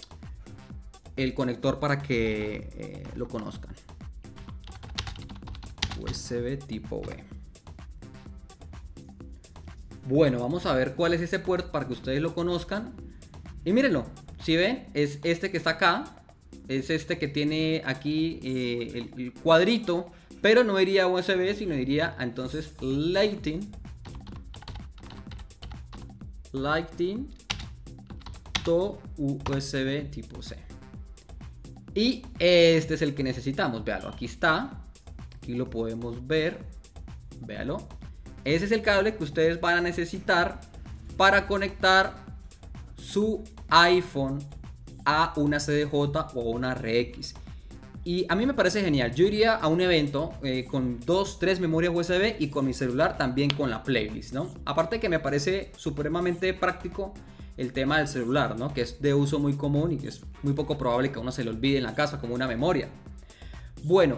el conector para que eh, lo conozcan. U S B tipo B. Bueno, vamos a ver cuál es ese puerto para que ustedes lo conozcan. Y mírenlo, si ven, es este que está acá. Es este que tiene aquí eh, el, el cuadrito, pero no iría a U S B, sino iría a entonces Lighting. Lighting to U S B tipo C. Y este es el que necesitamos. Véalo, aquí está. Aquí lo podemos ver. Véalo. Ese es el cable que ustedes van a necesitar para conectar su iPhone a una C D J o una R X. Y a mí me parece genial. Yo iría a un evento eh, con dos, tres memorias U S B y con mi celular también con la playlist, ¿no? Aparte que me parece supremamente práctico el tema del celular, ¿no? Que es de uso muy común y que es muy poco probable que a uno se le olvide en la casa como una memoria. Bueno,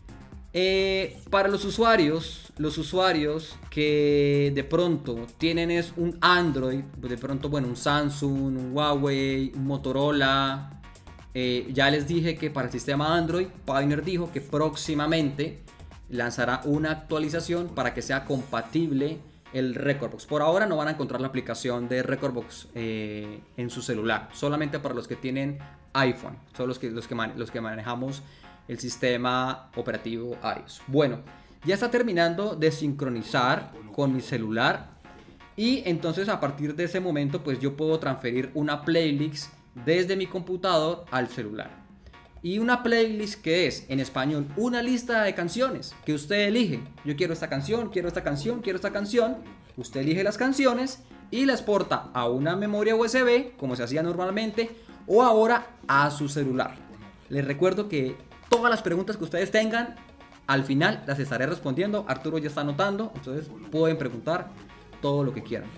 eh, para los usuarios, los usuarios que de pronto tienen es un Android, de pronto, bueno, un Samsung, un Huawei, un Motorola. Eh, ya les dije que para el sistema Android, Pioneer dijo que próximamente lanzará una actualización para que sea compatible el Rekordbox. Por ahora no van a encontrar la aplicación de Rekordbox eh, en su celular, solamente para los que tienen iPhone, son los que, los que, man, los que manejamos el sistema operativo iOS. Bueno, ya está terminando de sincronizar con mi celular y entonces a partir de ese momento pues yo puedo transferir una playlist desde mi computador al celular. Y una playlist que es en español una lista de canciones que usted elige. Yo quiero esta canción, quiero esta canción, quiero esta canción. Usted elige las canciones y las porta a una memoria U S B como se hacía normalmente o ahora a su celular. Les recuerdo que todas las preguntas que ustedes tengan al final las estaré respondiendo. Arturo ya está anotando, entonces pueden preguntar todo lo que quieran.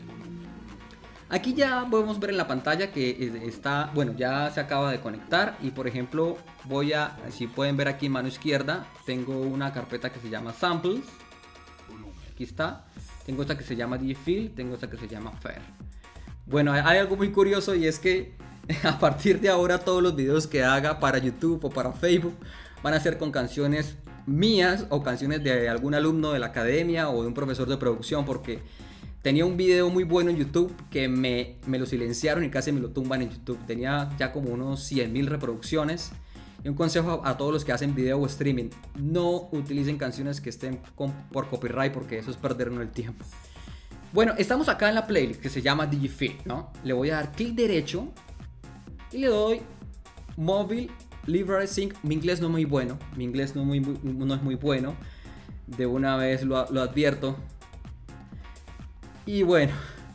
Aquí ya podemos ver en la pantalla que está, bueno, ya se acaba de conectar y por ejemplo voy a, si pueden ver aquí en mano izquierda, tengo una carpeta que se llama Samples, aquí está, tengo esta que se llama D J Feel, tengo esta que se llama Fair. Bueno, hay algo muy curioso y es que a partir de ahora todos los videos que haga para YouTube o para Facebook van a ser con canciones mías o canciones de algún alumno de la academia o de un profesor de producción, porque tenía un video muy bueno en YouTube que me, me lo silenciaron y casi me lo tumban en YouTube. Tenía ya como unos cien mil reproducciones. Y un consejo a, a todos los que hacen video o streaming: no utilicen canciones que estén con, por copyright, porque eso es perdernos el tiempo. Bueno, estamos acá en la playlist que se llama D J Feel, ¿no? Le voy a dar clic derecho y le doy Mobile Library Sync. Mi inglés no es muy bueno. Mi inglés no, muy, no es muy bueno. De una vez lo, lo advierto. Y bueno,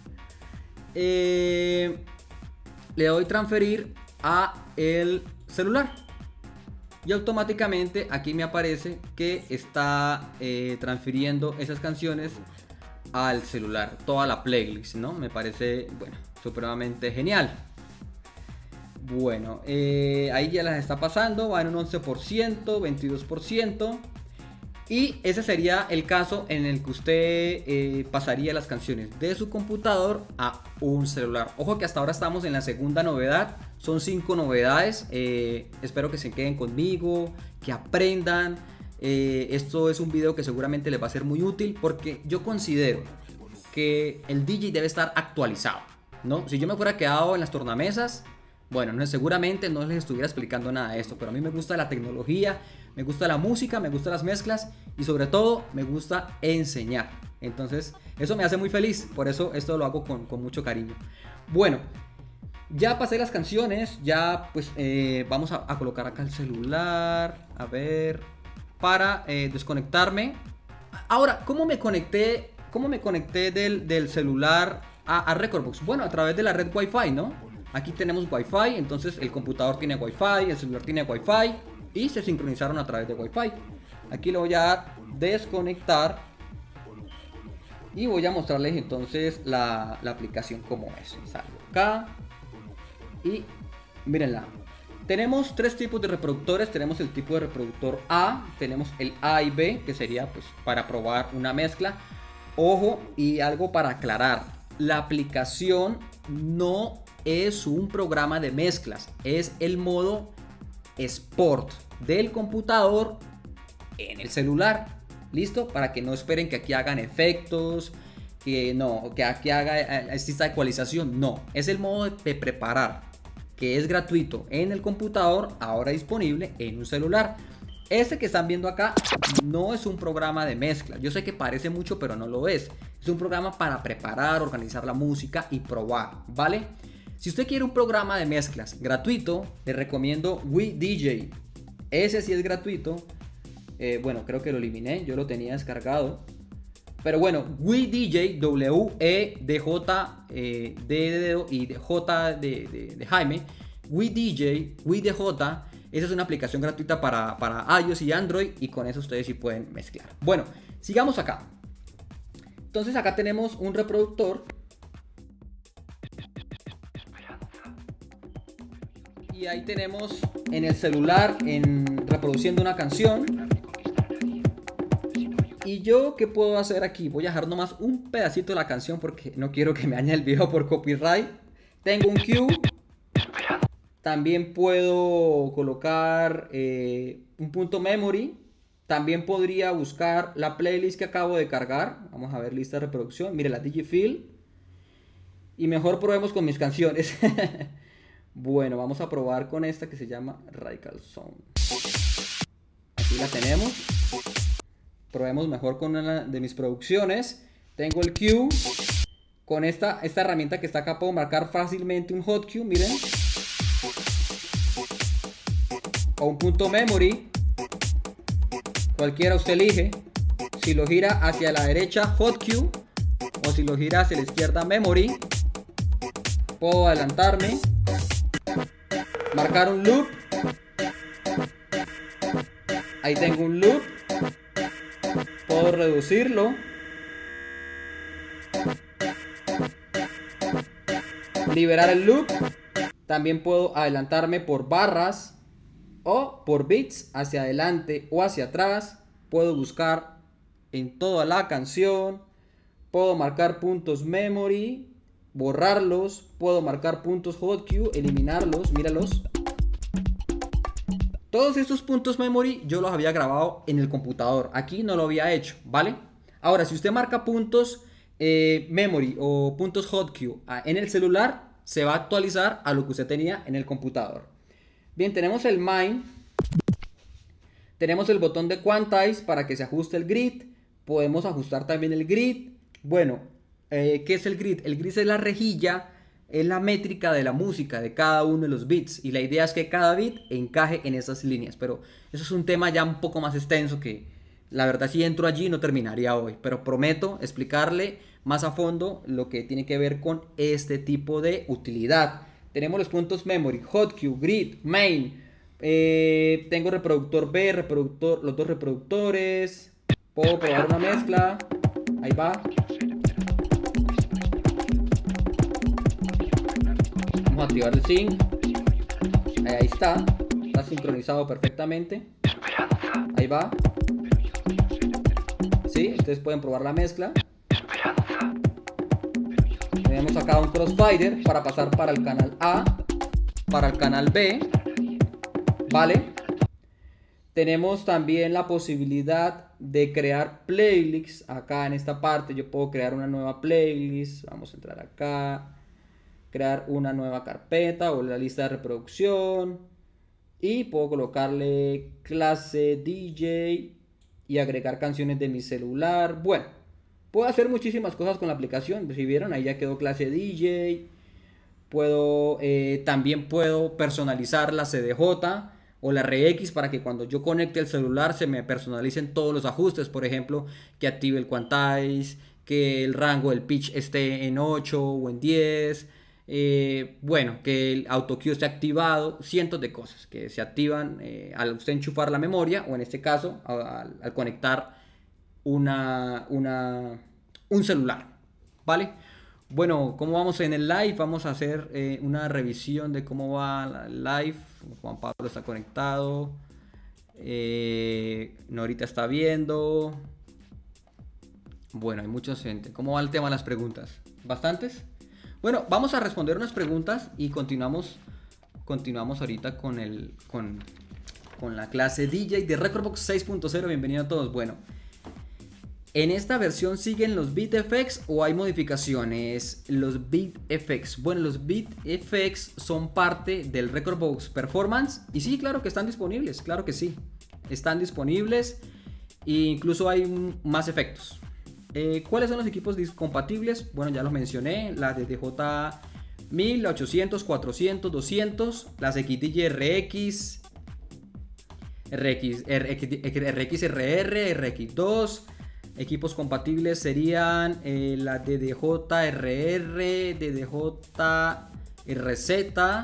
eh, le doy transferir a el celular y automáticamente aquí me aparece que está eh, transfiriendo esas canciones al celular, toda la playlist, ¿no? Me parece, bueno, supremamente genial. Bueno, eh, ahí ya las está pasando, va en un once por ciento, veintidós por ciento. Y ese sería el caso en el que usted eh, pasaría las canciones de su computador a un celular. Ojo que hasta ahora estamos en la segunda novedad. Son cinco novedades. Eh, espero que se queden conmigo, que aprendan. Eh, esto es un video que seguramente les va a ser muy útil, porque yo considero que el D J debe estar actualizado, ¿no? Si yo me fuera quedado en las tornamesas, bueno, no, seguramente no les estuviera explicando nada de esto, pero a mí me gusta la tecnología, me gusta la música, me gustan las mezclas y sobre todo me gusta enseñar. Entonces eso me hace muy feliz, por eso esto lo hago con, con mucho cariño. Bueno, ya pasé las canciones, ya pues eh, vamos a, a colocar acá el celular, a ver, para eh, desconectarme. Ahora, ¿cómo me conecté, cómo me conecté del, del celular a, a Rekordbox? Bueno, a través de la red Wi-Fi, ¿no? Aquí tenemos Wi-Fi, entonces el computador tiene Wi-Fi, el celular tiene Wi-Fi y se sincronizaron a través de Wi-Fi. Aquí le voy a dar desconectar y voy a mostrarles entonces la, la aplicación como es. Salgo acá y mírenla. Tenemos tres tipos de reproductores. Tenemos el tipo de reproductor A, tenemos el A y B, que sería pues para probar una mezcla. Ojo, y algo para aclarar: la aplicación no es un programa de mezclas, es el modo Sport del computador en el celular. ¿Listo? Para que no esperen que aquí hagan efectos, que no, que aquí haga esta ecualización. No, es el modo de preparar, que es gratuito en el computador, ahora disponible en un celular. Este que están viendo acá no es un programa de mezcla. Yo sé que parece mucho, pero no lo es. Es un programa para preparar, organizar la música y probar, ¿vale? Si usted quiere un programa de mezclas gratuito, le recomiendo WeDJ. Ese sí es gratuito. Eh, bueno, creo que lo eliminé, yo lo tenía descargado. Pero bueno, WeDJ, W E D J, D de dedo y J de, de, de Jaime. WeDJ, WeDJ Esa es una aplicación gratuita para, para iOS y Android y con eso ustedes sí pueden mezclar. Bueno, sigamos acá. Entonces acá tenemos un reproductor. Y ahí tenemos en el celular en, reproduciendo una canción. Y yo, ¿qué puedo hacer aquí? Voy a dejar nomás un pedacito de la canción porque no quiero que me dañe el video por copyright. Tengo un cue. También puedo colocar eh, un punto memory. También podría buscar la playlist que acabo de cargar. Vamos a ver lista de reproducción. Mire la Digifil. Y mejor probemos con mis canciones. Bueno, vamos a probar con esta que se llama Radical Sound. Aquí la tenemos. Probemos mejor con una de mis producciones. Tengo el cue. Con esta, esta herramienta que está acá puedo marcar fácilmente un hot cue, miren. O un punto memory. Cualquiera usted elige. Si lo gira hacia la derecha, hot cue. O si lo gira hacia la izquierda, memory. Puedo adelantarme. Marcar un loop. Ahí tengo un loop. Puedo reducirlo. Liberar el loop. También puedo adelantarme por barras o por beats hacia adelante o hacia atrás. Puedo buscar en toda la canción. Puedo marcar puntos memory, borrarlos. Puedo marcar puntos hot cue, eliminarlos, míralos. Todos estos puntos memory yo los había grabado en el computador. Aquí no lo había hecho, ¿vale? Ahora, si usted marca puntos eh, memory o puntos hot cue en el celular, se va a actualizar a lo que usted tenía en el computador. Bien, tenemos el Mine. Tenemos el botón de Quantize para que se ajuste el grid. Podemos ajustar también el grid. Bueno, eh, ¿qué es el grid? El grid es la rejilla, es la métrica de la música, de cada uno de los bits. Y la idea es que cada bit encaje en esas líneas. Pero eso es un tema ya un poco más extenso que la verdad si entro allí no terminaría hoy. Pero prometo explicarle más a fondo lo que tiene que ver con este tipo de utilidad. Tenemos los puntos memory, hot cue, grid, main. Eh, tengo reproductor B, reproductor, los dos reproductores. Puedo probar una mezcla. Ahí va. Vamos a activar el sync. Ahí, ahí está. Está sincronizado perfectamente. Ahí va. Sí, ustedes pueden probar la mezcla. Tenemos acá un crossfader para pasar para el canal A, para el canal B, ¿vale? Tenemos también la posibilidad de crear playlists. Acá en esta parte yo puedo crear una nueva playlist. Vamos a entrar acá, crear una nueva carpeta o la lista de reproducción. Y puedo colocarle clase D J y agregar canciones de mi celular. Bueno, puedo hacer muchísimas cosas con la aplicación. Si vieron, ahí ya quedó clase D J. Puedo, eh, también puedo personalizar la C D J o la R X para que cuando yo conecte el celular se me personalicen todos los ajustes. Por ejemplo, que active el quantize, que el rango del pitch esté en ocho o en diez. Eh, bueno, que el autocue esté activado. Cientos de cosas que se activan eh, al usted enchufar la memoria o en este caso al, al conectar Una, una, un celular, ¿vale? Bueno, ¿cómo vamos en el live? Vamos a hacer eh, una revisión de cómo va el live. Juan Pablo está conectado. Eh, Norita está viendo. Bueno, hay mucha gente. ¿Cómo va el tema de las preguntas? ¿Bastantes? Bueno, vamos a responder unas preguntas y continuamos, continuamos ahorita con, el, con, con la clase D J de Rekordbox seis punto cero. Bienvenido a todos. Bueno, ¿en esta versión siguen los beat effects o hay modificaciones? Los beat effects. Bueno, los beat effects son parte del Rekordbox Performance. Y sí, claro que están disponibles. Claro que sí. Están disponibles. E incluso hay más efectos. Eh, ¿Cuáles son los equipos compatibles? Bueno, ya los mencioné. La D D J mil, ochocientos, cuatrocientos, doscientos. Las X D J R X. R X, R X R R, R X dos. Equipos compatibles serían eh, la D D J R R, D D J R Z,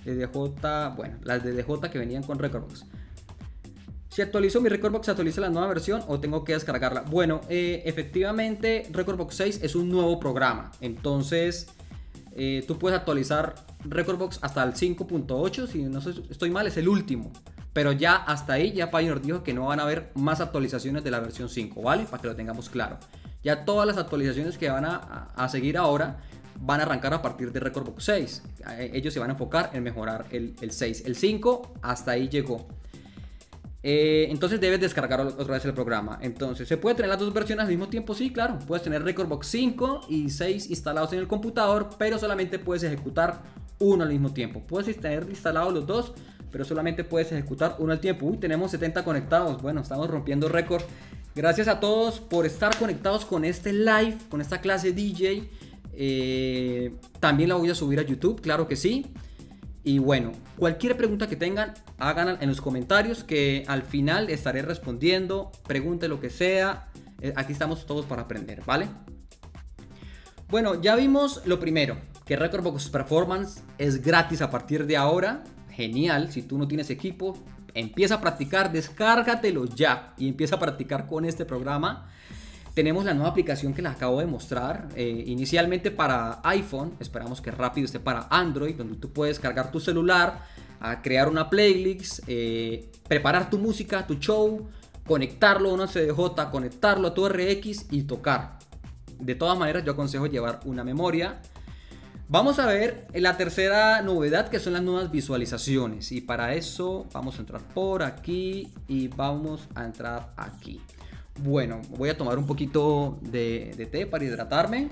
D D J, bueno, las de D D J que venían con Rekordbox. Si actualizo mi Rekordbox, ¿se actualiza la nueva versión o tengo que descargarla? Bueno, eh, efectivamente Rekordbox seis es un nuevo programa. Entonces eh, tú puedes actualizar Rekordbox hasta el cinco punto ocho. Si no estoy mal, es el último. Pero ya hasta ahí, ya Pioneer dijo que no van a haber más actualizaciones de la versión cinco, ¿vale? Para que lo tengamos claro. Ya todas las actualizaciones que van a, a seguir ahora van a arrancar a partir de Rekordbox seis. Ellos se van a enfocar en mejorar el, el seis. El cinco hasta ahí llegó. Eh, entonces debes descargar otra vez el programa. Entonces, ¿se puede tener las dos versiones al mismo tiempo? Sí, claro. Puedes tener Rekordbox cinco y seis instalados en el computador, pero solamente puedes ejecutar uno al mismo tiempo. Puedes tener instalados los dos, pero solamente puedes ejecutar uno al tiempo. Uy, tenemos setenta conectados. Bueno, estamos rompiendo récord. Gracias a todos por estar conectados con este live, con esta clase D J. Eh, también la voy a subir a YouTube, claro que sí. Y bueno, cualquier pregunta que tengan, háganla en los comentarios, que al final estaré respondiendo. Pregunte lo que sea. Eh, aquí estamos todos para aprender, ¿vale? Bueno, ya vimos lo primero, que Rekordbox Performance es gratis a partir de ahora. Genial. Si tú no tienes equipo, empieza a practicar, descárgatelo ya y empieza a practicar con este programa. Tenemos la nueva aplicación que les acabo de mostrar, eh, inicialmente para iPhone, esperamos que rápido esté para Android, donde tú puedes cargar tu celular, a crear una playlist, eh, preparar tu música, tu show, conectarlo a una C D J, conectarlo a tu R X y tocar. De todas maneras, yo aconsejo llevar una memoria. Vamos a ver la tercera novedad, que son las nuevas visualizaciones, y para eso vamos a entrar por aquí y vamos a entrar aquí. Bueno, voy a tomar un poquito de, de té para hidratarme.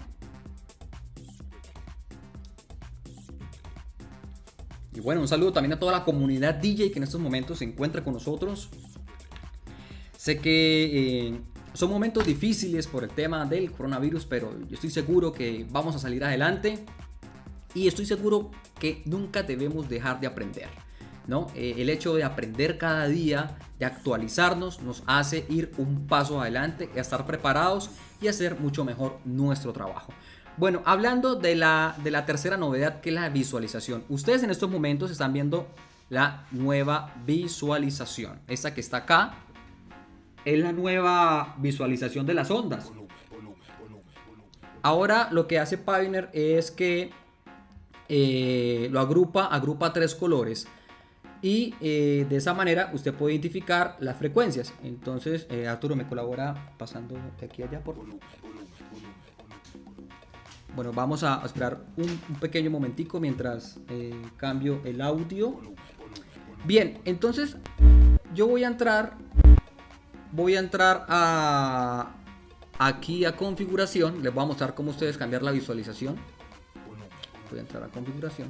Y bueno, un saludo también a toda la comunidad D J que en estos momentos se encuentra con nosotros. Sé que eh, son momentos difíciles por el tema del coronavirus, pero yo estoy seguro que vamos a salir adelante. Y estoy seguro que nunca debemos dejar de aprender, ¿no? Eh, el hecho de aprender cada día, de actualizarnos, nos hace ir un paso adelante, a estar preparados y hacer mucho mejor nuestro trabajo. Bueno, hablando de la, de la tercera novedad, que es la visualización. Ustedes en estos momentos están viendo la nueva visualización. Esta que está acá es la nueva visualización de las ondas. Ahora lo que hace Pioneer es que eh, lo agrupa, agrupa tres colores. Y eh, de esa manera usted puede identificar las frecuencias. Entonces, eh, Arturo me colabora pasando de aquí a allá por... Bueno, vamos a esperar un, un pequeño momentico mientras eh, cambio el audio. Bien, entonces yo voy a entrar, voy a entrar a aquí a configuración. Les voy a mostrar cómo ustedes cambiar la visualización. Voy a entrar a configuración.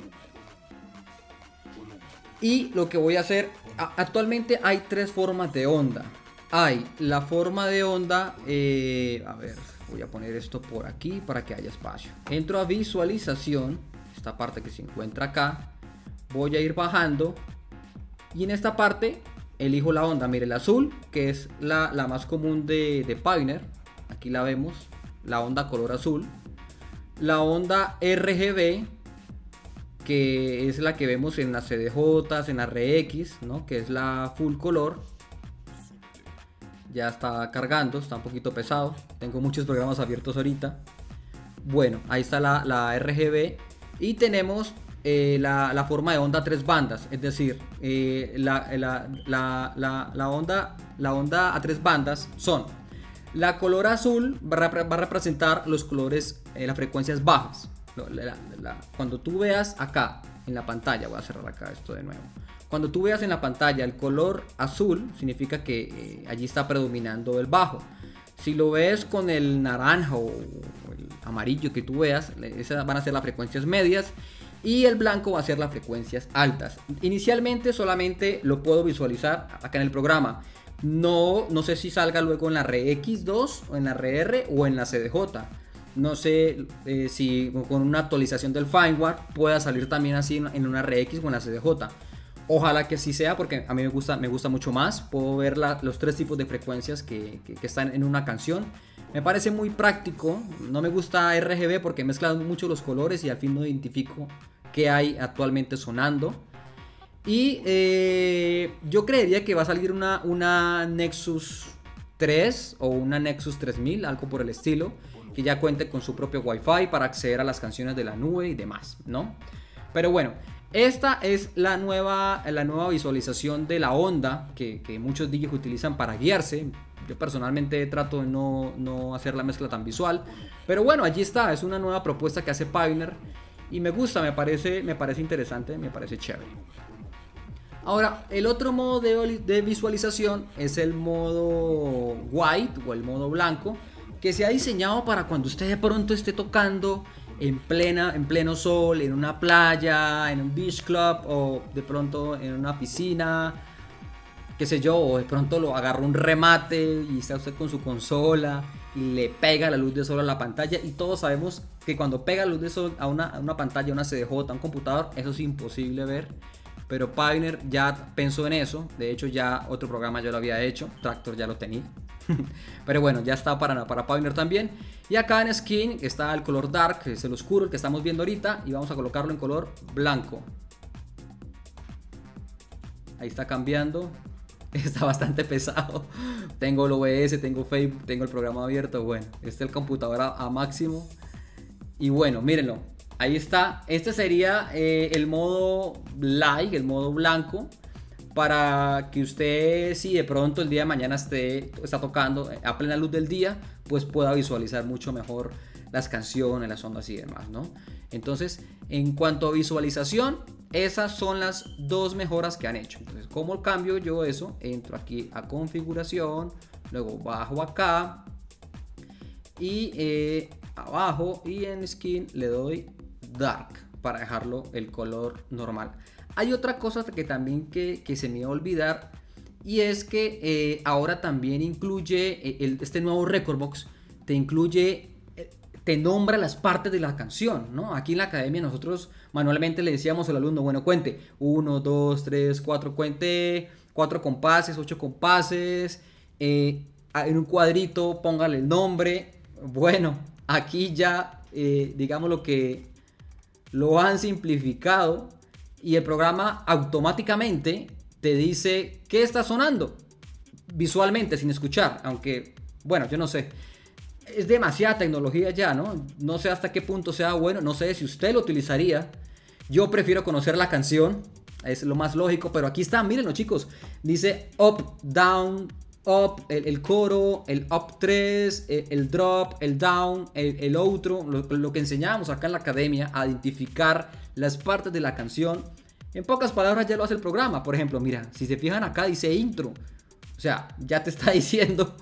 Y lo que voy a hacer, actualmente hay tres formas de onda. Hay la forma de onda, eh, a ver, voy a poner esto por aquí para que haya espacio. Entro a visualización, esta parte que se encuentra acá. Voy a ir bajando y en esta parte elijo la onda. Mire, el azul, que es la, la más común de, de Pioneer. Aquí la vemos, la onda color azul. La onda R G B, que es la que vemos en las C D Js, en la R X, ¿no? Que es la full color. Ya está cargando, está un poquito pesado. Tengo muchos programas abiertos ahorita. Bueno, ahí está la, la R G B. Y tenemos eh, la, la forma de onda tres bandas. Es decir, eh, la, la, la, la, la, onda, la onda a tres bandas son: la color azul va a, va a representar los colores, eh, las frecuencias bajas. La, la, la, cuando tú veas acá en la pantalla, voy a cerrar acá esto de nuevo. Cuando tú veas en la pantalla el color azul, significa que eh, allí está predominando el bajo. Si lo ves con el naranja o el amarillo que tú veas, esas van a ser las frecuencias medias. Y el blanco va a ser las frecuencias altas. Inicialmente solamente lo puedo visualizar acá en el programa. No, no sé si salga luego en la R X dos, o en la R R o en la C D J. No sé eh, si con una actualización del firmware pueda salir también así en una R X o en la C D J. Ojalá que así sea, porque a mí me gusta, me gusta mucho más. Puedo ver la, los tres tipos de frecuencias que, que, que están en una canción. Me parece muy práctico. No me gusta R G B porque mezclan mucho los colores y al fin no identifico qué hay actualmente sonando. Y eh, yo creería que va a salir una, una Nexus tres o una Nexus tres mil, algo por el estilo, que ya cuente con su propio Wi-Fi para acceder a las canciones de la nube y demás, ¿no? Pero bueno, esta es la nueva, la nueva visualización de la onda que, que muchos D Js utilizan para guiarse. Yo personalmente trato de no, no hacer la mezcla tan visual, pero bueno, allí está, es una nueva propuesta que hace Pioneer y me gusta, me parece, me parece interesante, me parece chévere. Ahora, el otro modo de, de visualización es el modo white o el modo blanco, que se ha diseñado para cuando usted de pronto esté tocando en, plena, en pleno sol, en una playa, en un beach club o de pronto en una piscina, qué sé yo, o de pronto lo agarra un remate y está usted con su consola y le pega la luz de sol a la pantalla, y todos sabemos que cuando pega la luz de sol a una, a una pantalla, a una C D J, a un computador, eso es imposible ver. Pero Pioneer ya pensó en eso. De hecho, ya otro programa ya lo había hecho. Tractor ya lo tenía. Pero bueno, ya está para, para Pioneer también. Y acá en Skin está el color Dark, que es el oscuro, el que estamos viendo ahorita. Y vamos a colocarlo en color blanco. Ahí está cambiando. Está bastante pesado. Tengo el O B S, tengo Facebook, tengo el programa abierto. Bueno, este es el computador a, a máximo. Y bueno, mírenlo. Ahí está, este sería eh, el modo light, el modo blanco, para que usted, si de pronto el día de mañana esté, está tocando a plena luz del día, pues pueda visualizar mucho mejor las canciones, las ondas y demás, ¿no? Entonces, en cuanto a visualización, esas son las dos mejoras que han hecho. Entonces, ¿cómo cambio yo eso? Entro aquí a configuración, luego bajo acá y eh, abajo, y en Skin le doy Dark para dejarlo el color normal. Hay otra cosa que también que, que se me iba a olvidar, y es que eh, ahora también incluye el, este nuevo Rekordbox, te incluye, te nombra las partes de la canción, ¿no? Aquí en la academia nosotros manualmente le decíamos al alumno, bueno, cuente uno, dos, tres, cuatro, cuente cuatro compases, ocho compases, eh, en un cuadrito póngale el nombre. Bueno, aquí ya eh, digamos lo que lo han simplificado, y el programa automáticamente te dice qué está sonando visualmente sin escuchar. Aunque, bueno, yo no sé, es demasiada tecnología ya, ¿no? No sé hasta qué punto sea bueno, no sé si usted lo utilizaría. Yo prefiero conocer la canción, es lo más lógico, pero aquí está, mírenlo chicos, dice up, down, up, el, el coro, el up tres, el, el drop, el down, el, el outro, lo, lo que enseñábamos acá en la academia, a identificar las partes de la canción. En pocas palabras ya lo hace el programa. Por ejemplo, mira, si se fijan acá dice intro, o sea, ya te está diciendo,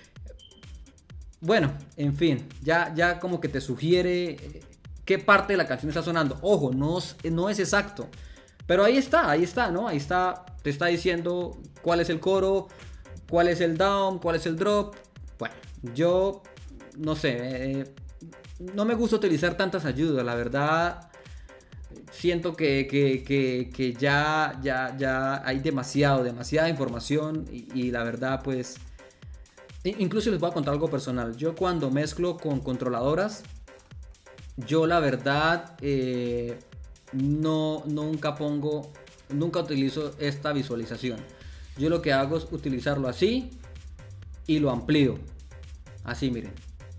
bueno, en fin, ya, ya como que te sugiere qué parte de la canción está sonando. Ojo, no, no es exacto, pero ahí está, ahí está, ¿no? Ahí está, te está diciendo cuál es el coro, cuál es el down, cuál es el drop. Bueno, yo no sé, eh, no me gusta utilizar tantas ayudas, la verdad. Siento que, que, que, que ya, ya, ya hay demasiado, demasiada información, y, y la verdad pues, incluso les voy a contar algo personal. Yo cuando mezclo con controladoras, yo la verdad eh, no, nunca pongo, nunca utilizo esta visualización. Yo lo que hago es utilizarlo así y lo amplío. Así, miren.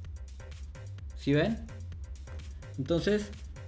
¿Sí ven? Entonces,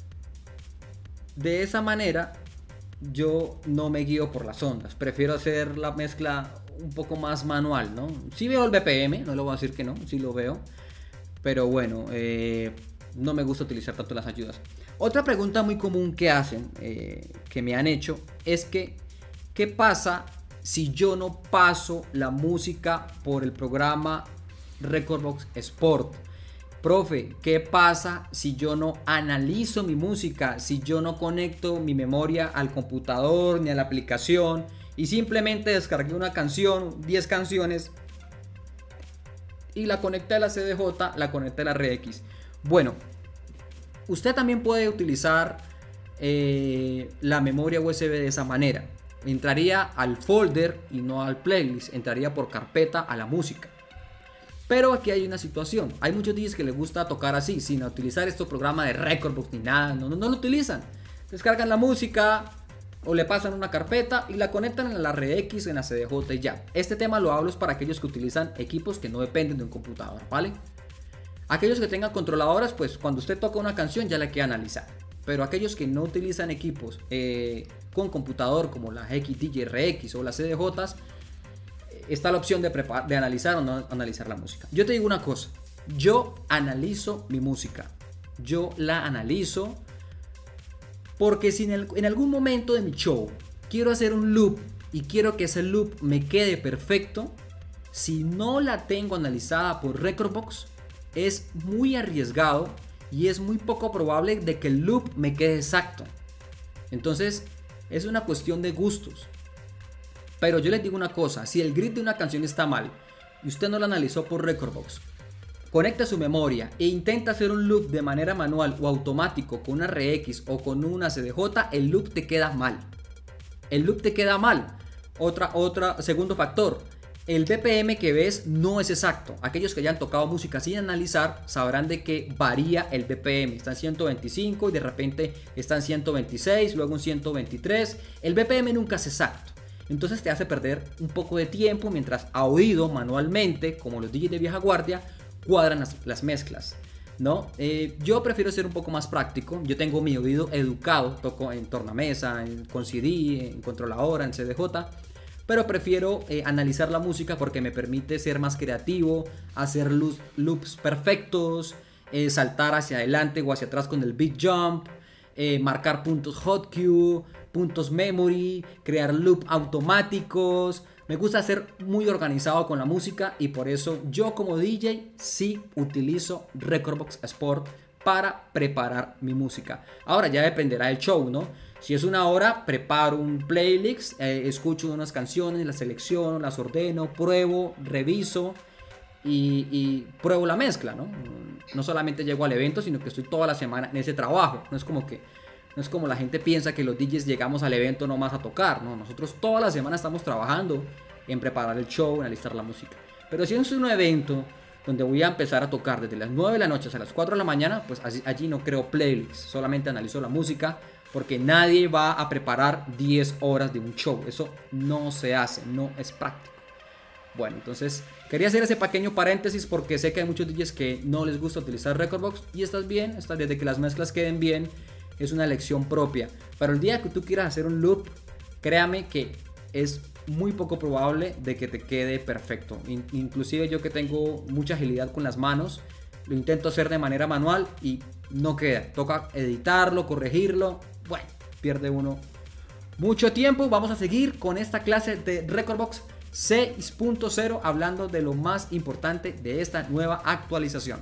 de esa manera, yo no me guío por las ondas. Prefiero hacer la mezcla un poco más manual, ¿no? Sí veo el B P M, no le voy a decir que no, sí lo veo. Pero bueno, eh, no me gusta utilizar tanto las ayudas. Otra pregunta muy común que hacen, eh, que me han hecho, es que, ¿qué pasa si yo no paso la música por el programa Rekordbox Sport? Profe, ¿qué pasa si yo no analizo mi música? Si yo no conecto mi memoria al computador ni a la aplicación y simplemente descargué una canción, diez canciones, y la conecté a la C D J, la conecté a la R X. Bueno, usted también puede utilizar eh, la memoria U S B de esa manera. Entraría al folder y no al playlist, entraría por carpeta a la música. Pero aquí hay una situación, hay muchos D Js que les gusta tocar así, sin utilizar este programa de Rekordbox ni nada, no, no, no lo utilizan. descargan la música o le pasan una carpeta y la conectan en la red X, en la C D J y ya. Este tema lo hablo es para aquellos que utilizan equipos que no dependen de un computador, ¿vale? Aquellos que tengan controladoras, pues cuando usted toca una canción ya la quiere analizar. Pero aquellos que no utilizan equipos eh, con computador como la X D J R X o las C D Js, está la opción de, de analizar o no analizar la música. Yo te digo una cosa, yo analizo mi música, yo la analizo porque si en, el, en algún momento de mi show quiero hacer un loop y quiero que ese loop me quede perfecto, si no la tengo analizada por Rekordbox, es muy arriesgado y es muy poco probable de que el loop me quede exacto. Entonces es una cuestión de gustos. Pero yo les digo una cosa, si el grid de una canción está mal y usted no la analizó por Rekordbox, conecta su memoria e intenta hacer un loop de manera manual o automático con una R X o con una C D J, el loop te queda mal. El loop te queda mal. Otra, otra, segundo factor, el B P M que ves no es exacto. Aquellos que hayan tocado música sin analizar sabrán de que varía el B P M. Está en ciento veinticinco y de repente está en ciento veintiséis, luego en ciento veintitrés. El B P M nunca es exacto. Entonces te hace perder un poco de tiempo mientras a oído, manualmente, como los D Js de vieja guardia, cuadran las, las mezclas, ¿no? Eh, yo prefiero ser un poco más práctico. Yo tengo mi oído educado, toco en tornamesa, en, con C D, en controladora, en C D J, pero prefiero eh, analizar la música porque me permite ser más creativo, hacer loops, loops perfectos, eh, saltar hacia adelante o hacia atrás con el beat jump, eh, marcar puntos hot cue, puntos memory, crear loop automáticos. Me gusta ser muy organizado con la música y por eso yo como D J sí utilizo Rekordbox Sport para preparar mi música. Ahora ya dependerá del show, ¿no? Si es una hora, preparo un playlist, eh, escucho unas canciones, las selecciono, las ordeno, pruebo, reviso y, y pruebo la mezcla, ¿no? No solamente llego al evento, sino que estoy toda la semana en ese trabajo. No es como que No es como la gente piensa que los D Js llegamos al evento nomás a tocar, no, nosotros toda la semana estamos trabajando en preparar el show, en alistar la música. Pero si es un evento donde voy a empezar a tocar desde las nueve de la noche hasta las cuatro de la mañana, pues allí no creo playlists, solamente analizo la música, porque nadie va a preparar diez horas de un show, eso no se hace, no es práctico. Bueno, entonces quería hacer ese pequeño paréntesis porque sé que hay muchos D Js que no les gusta utilizar Rekordbox y estás bien, estás bien de que las mezclas queden bien. Es una elección propia. Pero el día que tú quieras hacer un loop, créame que es muy poco probable de que te quede perfecto. In- inclusive yo que tengo mucha agilidad con las manos, lo intento hacer de manera manual y no queda. Toca editarlo, corregirlo. Bueno, pierde uno mucho tiempo. Vamos a seguir con esta clase de Rekordbox seis punto cero hablando de lo más importante de esta nueva actualización.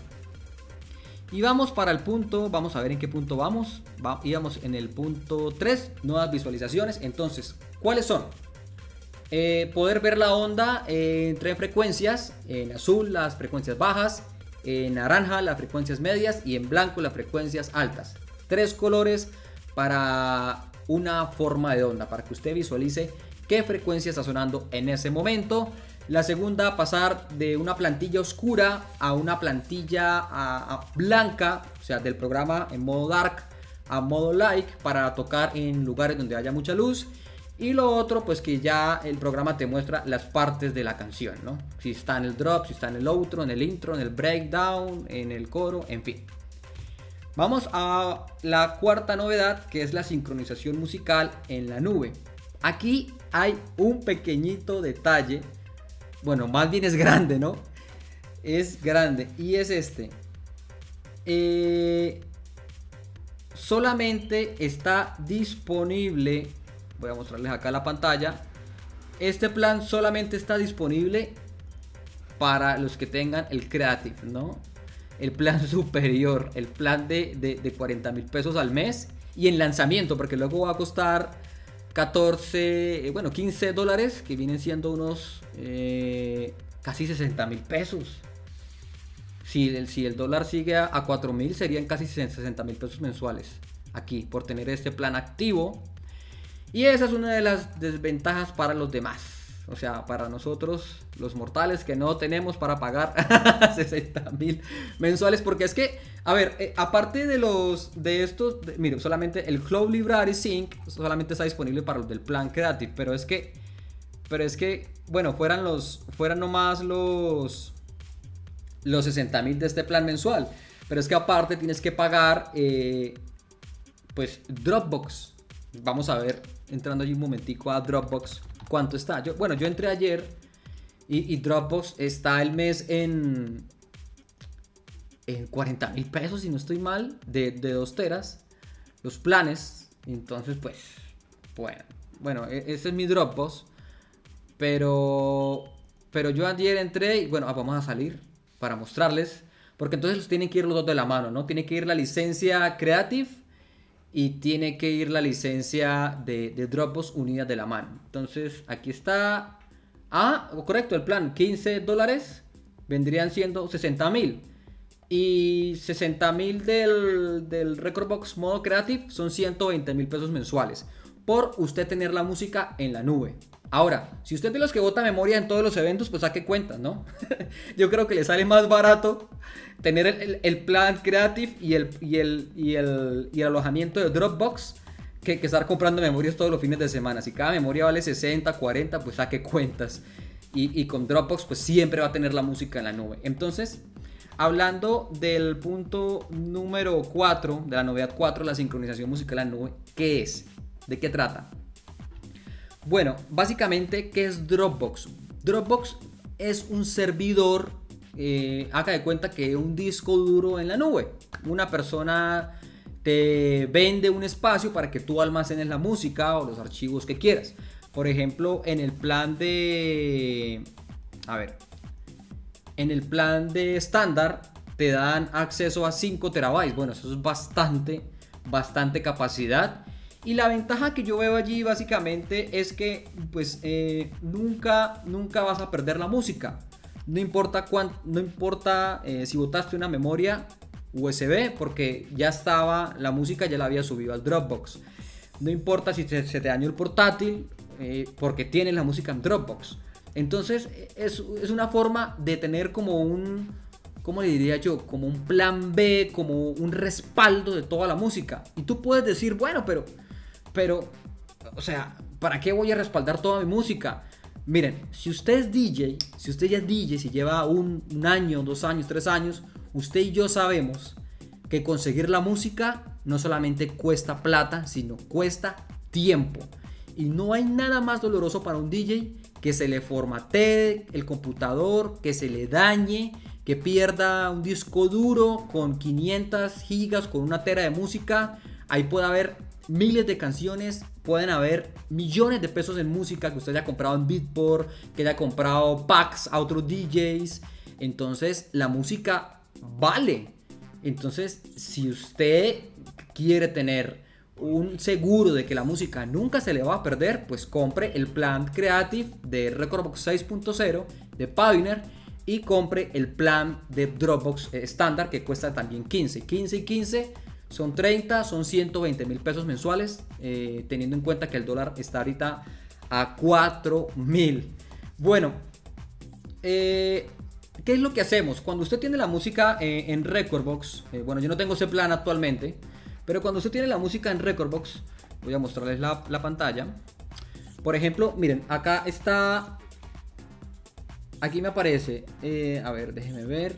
Y vamos para el punto, vamos a ver en qué punto vamos. Va, íbamos en el punto tres, nuevas visualizaciones. Entonces, ¿cuáles son? Eh, poder ver la onda eh, en tres frecuencias. En azul las frecuencias bajas, en naranja las frecuencias medias y en blanco las frecuencias altas. Tres colores para una forma de onda, para que usted visualice qué frecuencia está sonando en ese momento. La segunda, pasar de una plantilla oscura a una plantilla a, a blanca, o sea, del programa en modo dark a modo light para tocar en lugares donde haya mucha luz. Y lo otro, pues que ya el programa te muestra las partes de la canción, ¿no? Si está en el drop, si está en el outro, en el intro, en el breakdown, en el coro, en fin. Vamos a la cuarta novedad, que es la sincronización musical en la nube. Aquí hay un pequeñito detalle. Bueno, más bien es grande, ¿no? Es grande. Y es este. Eh, solamente está disponible. Voy a mostrarles acá la pantalla. Este plan solamente está disponible para los que tengan el Creative, ¿no? El plan superior. El plan de, de, de cuarenta mil pesos al mes. Y en lanzamiento, porque luego va a costar catorce, bueno, quince dólares, que vienen siendo unos eh, casi sesenta mil pesos. Si el, si el dólar sigue a, a cuatro mil, serían casi sesenta mil pesos mensuales aquí por tener este plan activo. Y esa es una de las desventajas para los demás. O sea, para nosotros, los mortales que no tenemos para pagar sesenta mil mensuales, porque es que, a ver, eh, aparte de los, de estos, de, mire, solamente el Cloud Library Sync solamente está disponible para los del plan Creative, pero es que, pero es que, bueno, fueran los, fueran nomás los, los sesenta mil de este plan mensual, pero es que aparte tienes que pagar, eh, pues, Dropbox. Vamos a ver, entrando allí un momentico a Dropbox, ¿cuánto está? Yo, bueno, yo entré ayer y, y Dropbox está el mes en, en cuarenta mil pesos, si no estoy mal, de, de dos teras, los planes. Entonces, pues, bueno, bueno, ese es mi Dropbox. Pero, pero yo ayer entré y, bueno, vamos a salir para mostrarles, porque entonces tienen que ir los dos de la mano, ¿no? Tiene que ir la licencia Creative y tiene que ir la licencia de, de Dropbox unidas de la mano. Entonces aquí está. Ah, correcto, el plan quince dólares vendrían siendo sesenta mil. Y sesenta mil del, del Rekordbox modo Creative son ciento veinte mil pesos mensuales por usted tener la música en la nube. Ahora, si usted es de los que bota memoria en todos los eventos, pues saque cuentas, ¿no? Yo creo que le sale más barato tener el, el, el plan Creative y el, y, el, y, el, y el alojamiento de Dropbox que, que estar comprando memorias todos los fines de semana. Si cada memoria vale sesenta, cuarenta, pues saque cuentas. Y, y con Dropbox pues siempre va a tener la música en la nube. Entonces, hablando del punto número cuatro, de la novedad cuatro, la sincronización musical en la nube, ¿qué es? ¿De qué trata? Bueno, básicamente, ¿qué es Dropbox? Dropbox es un servidor, eh, haga de cuenta que un disco duro en la nube. Una persona te vende un espacio para que tú almacenes la música o los archivos que quieras. Por ejemplo, en el plan de... A ver. En el plan de estándar te dan acceso a cinco terabytes. Bueno, eso es bastante, bastante capacidad. Y la ventaja que yo veo allí básicamente es que pues eh, nunca, nunca vas a perder la música. No importa, cuán, no importa eh, si botaste una memoria U S B, porque ya estaba, la música ya la había subido al Dropbox. No importa si se, se te dañó el portátil, eh, porque tienes la música en Dropbox. Entonces es, es una forma de tener como un, ¿cómo le diría yo? Como un plan B, como un respaldo de toda la música. Y tú puedes decir, bueno, pero... Pero, o sea, ¿para qué voy a respaldar toda mi música? Miren, si usted es D J, si usted ya es D J, si lleva un, un año, dos años, tres años, usted y yo sabemos que conseguir la música no solamente cuesta plata, sino cuesta tiempo. Y no hay nada más doloroso para un D J que se le formatee el computador, que se le dañe, que pierda un disco duro con quinientas gigas, con una tera de música. Ahí puede haber miles de canciones, pueden haber millones de pesos en música que usted haya comprado en Beatport, que haya comprado packs a otros D Js. Entonces la música vale. Entonces si usted quiere tener un seguro de que la música nunca se le va a perder, pues compre el plan Creative de Rekordbox seis punto cero de Pioneer y compre el plan de Dropbox estándar que cuesta también quince, quince y quince. Son treinta, son ciento veinte mil pesos mensuales, eh, teniendo en cuenta que el dólar está ahorita a cuatro mil. Bueno, eh, ¿qué es lo que hacemos? Cuando usted tiene la música eh, en Rekordbox, eh, bueno, yo no tengo ese plan actualmente, pero cuando usted tiene la música en Rekordbox, voy a mostrarles la, la pantalla. Por ejemplo, miren, acá está, aquí me aparece, eh, a ver, déjenme ver.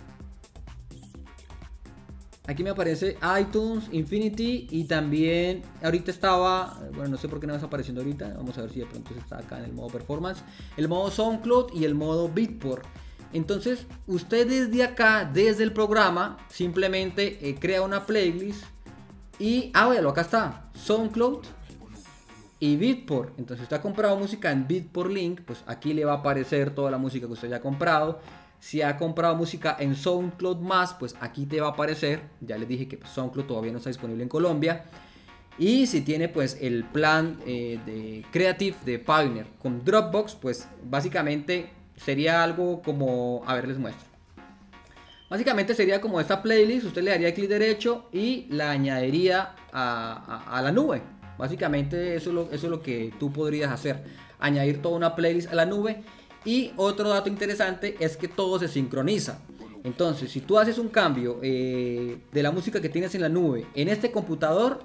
Aquí me aparece iTunes, Infinity y también ahorita estaba, bueno, no sé por qué no está apareciendo ahorita, vamos a ver si de pronto está acá en el modo performance, el modo SoundCloud y el modo Beatport. Entonces usted desde acá, desde el programa, simplemente eh, crea una playlist y, ah, bueno, acá está, SoundCloud y Beatport. Entonces si usted ha comprado música en Beatport Link, pues aquí le va a aparecer toda la música que usted ya ha comprado. Si ha comprado música en SoundCloud más, pues aquí te va a aparecer. Ya les dije que SoundCloud todavía no está disponible en Colombia. Y si tiene pues el plan eh, de Creative de Pioneer con Dropbox, pues básicamente sería algo como, a ver, les muestro. Básicamente sería como esta playlist, usted le daría clic derecho y la añadiría a, a, a la nube. Básicamente eso es, lo, eso es lo que tú podrías hacer, añadir toda una playlist a la nube. Y otro dato interesante es que todo se sincroniza. Entonces, si tú haces un cambio eh, de la música que tienes en la nube en este computador,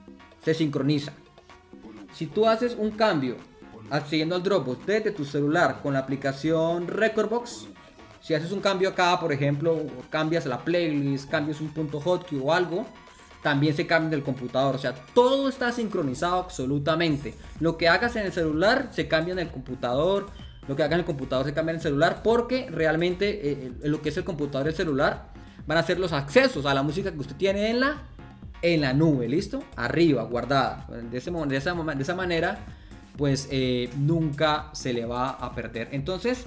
se sincroniza. Si tú haces un cambio accediendo al Dropbox desde tu celular con la aplicación Rekordbox, si haces un cambio acá, por ejemplo, cambias la playlist, cambias un punto hotkey o algo, también se cambia del computador. O sea, todo está sincronizado absolutamente. Lo que hagas en el celular se cambia en el computador. Lo que hagas en el computador se cambia en el celular, porque realmente eh, lo que es el computador y el celular van a ser los accesos a la música que usted tiene en la, en la nube, ¿listo? Arriba, guardada. De, ese, de, esa, de esa manera, pues eh, nunca se le va a perder. Entonces,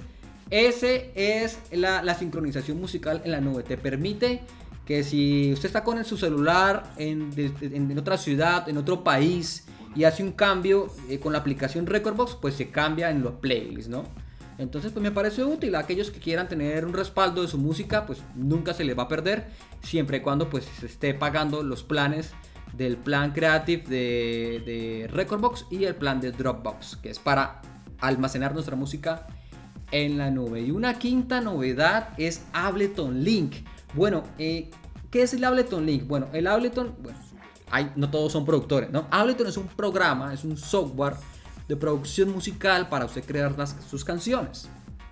ese es la, la sincronización musical en la nube. Te permite que si usted está con su celular en, en, en otra ciudad, en otro país, y hace un cambio eh, con la aplicación Rekordbox, pues se cambia en los playlists, ¿no? Entonces pues me parece útil a aquellos que quieran tener un respaldo de su música, pues nunca se les va a perder, siempre y cuando pues se esté pagando los planes del plan Creative de, de Rekordbox y el plan de Dropbox, que es para almacenar nuestra música en la nube. Y una quinta novedad es Ableton Link. Bueno, eh, ¿qué es el Ableton Link? Bueno, el Ableton, bueno, hay, no todos son productores, ¿no? Ableton es un programa, es un software de producción musical para usted crear las, sus canciones.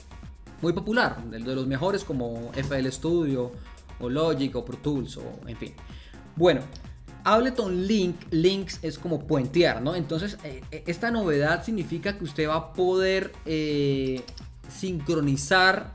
Muy popular, de, de los mejores como F L Studio o Logic o Pro Tools o en fin. Bueno, Ableton Link, links es como puentear, ¿no? Entonces, eh, esta novedad significa que usted va a poder eh, sincronizar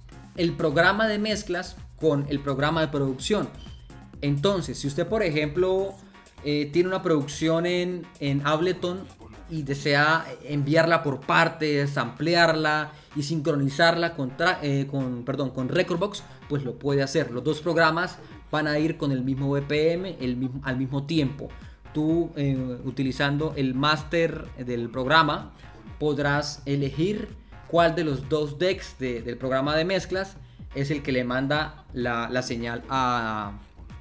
el programa de mezclas con el programa de producción. Entonces, si usted, por ejemplo, eh, tiene una producción en, en Ableton y desea enviarla por partes, ampliarla y sincronizarla con, eh, con, perdón, con Rekordbox, pues lo puede hacer. Los dos programas van a ir con el mismo B P M el mismo, al mismo tiempo. Tú, eh, utilizando el máster del programa, podrás elegir cuál de los dos decks de, del programa de mezclas es el que le manda la, la señal a,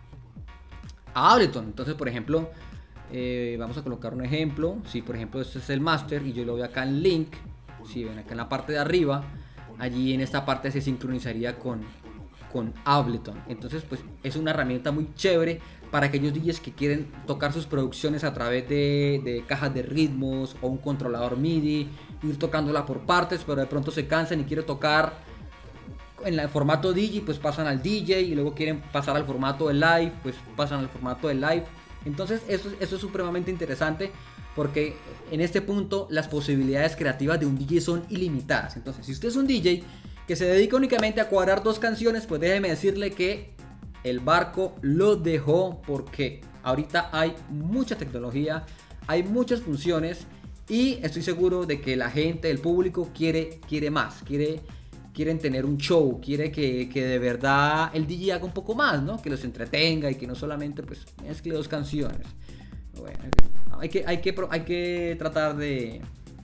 a Ableton. Entonces, por ejemplo, eh, vamos a colocar un ejemplo. Si por ejemplo este es el master y yo lo veo acá en Link, si ven acá en la parte de arriba, allí en esta parte se sincronizaría con, con Ableton. Entonces pues es una herramienta muy chévere para aquellos D Js que quieren tocar sus producciones a través de, de cajas de ritmos o un controlador MIDI, ir tocándola por partes, pero de pronto se cansan y quieren tocar en el formato D J, pues pasan al D J, y luego quieren pasar al formato de live, pues pasan al formato de live. Entonces eso, eso es supremamente interesante, porque en este punto las posibilidades creativas de un D J son ilimitadas. Entonces, si usted es un D J que se dedica únicamente a cuadrar dos canciones, pues déjeme decirle que el barco lo dejó, porque ahorita hay mucha tecnología, hay muchas funciones, y estoy seguro de que la gente, el público quiere, quiere más, quiere quieren tener un show, quiere que, que de verdad el D J haga un poco más, ¿no? Que los entretenga y que no solamente pues mezcle dos canciones. Bueno, hay que, hay que, hay que tratar de,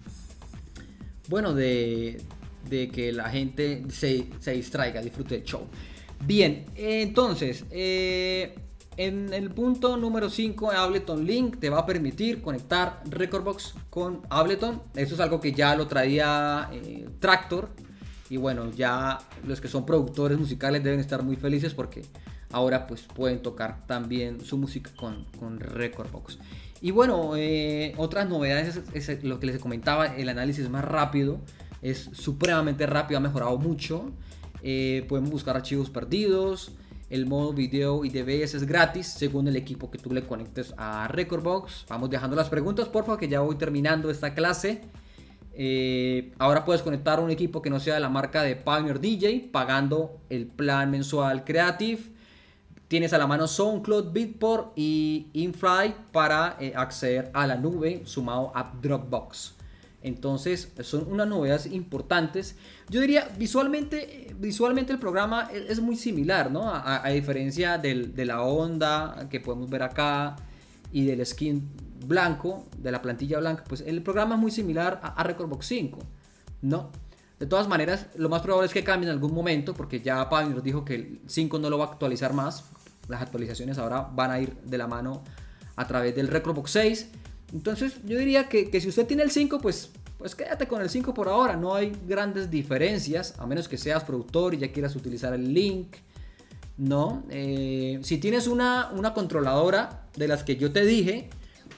bueno, de, de que la gente se, se distraiga, disfrute del show. Bien, entonces, eh, en el punto número cinco, Ableton Link te va a permitir conectar Rekordbox con Ableton. Eso es algo que ya lo traía eh, Traktor. Y bueno, ya los que son productores musicales deben estar muy felices, porque ahora pues pueden tocar también su música con, con Rekordbox. Y bueno, eh, otras novedades es, es lo que les comentaba, el análisis más rápido, es supremamente rápido, ha mejorado mucho. Eh, podemos buscar archivos perdidos, el modo video y D V S es gratis según el equipo que tú le conectes a Rekordbox. Vamos dejando las preguntas, por favor, que ya voy terminando esta clase. Eh, ahora puedes conectar un equipo que no sea de la marca de Pioneer D J pagando el plan mensual Creative. Tienes a la mano SoundCloud, Beatport y InFly para eh, acceder a la nube, sumado a Dropbox. Entonces son unas novedades importantes. Yo diría visualmente, visualmente el programa es, es muy similar, ¿no? A, a diferencia del, de la onda que podemos ver acá y del skin blanco, de la plantilla blanca, pues el programa es muy similar a, a Rekordbox cinco, ¿no? De todas maneras, lo más probable es que cambie en algún momento, porque ya Pioneer dijo que el cinco no lo va a actualizar más. Las actualizaciones ahora van a ir de la mano a través del Rekordbox seis. Entonces yo diría que, que si usted tiene el cinco, pues pues quédate con el cinco por ahora. No hay grandes diferencias, a menos que seas productor y ya quieras utilizar el link, ¿no? Eh, si tienes una, una controladora de las que yo te dije,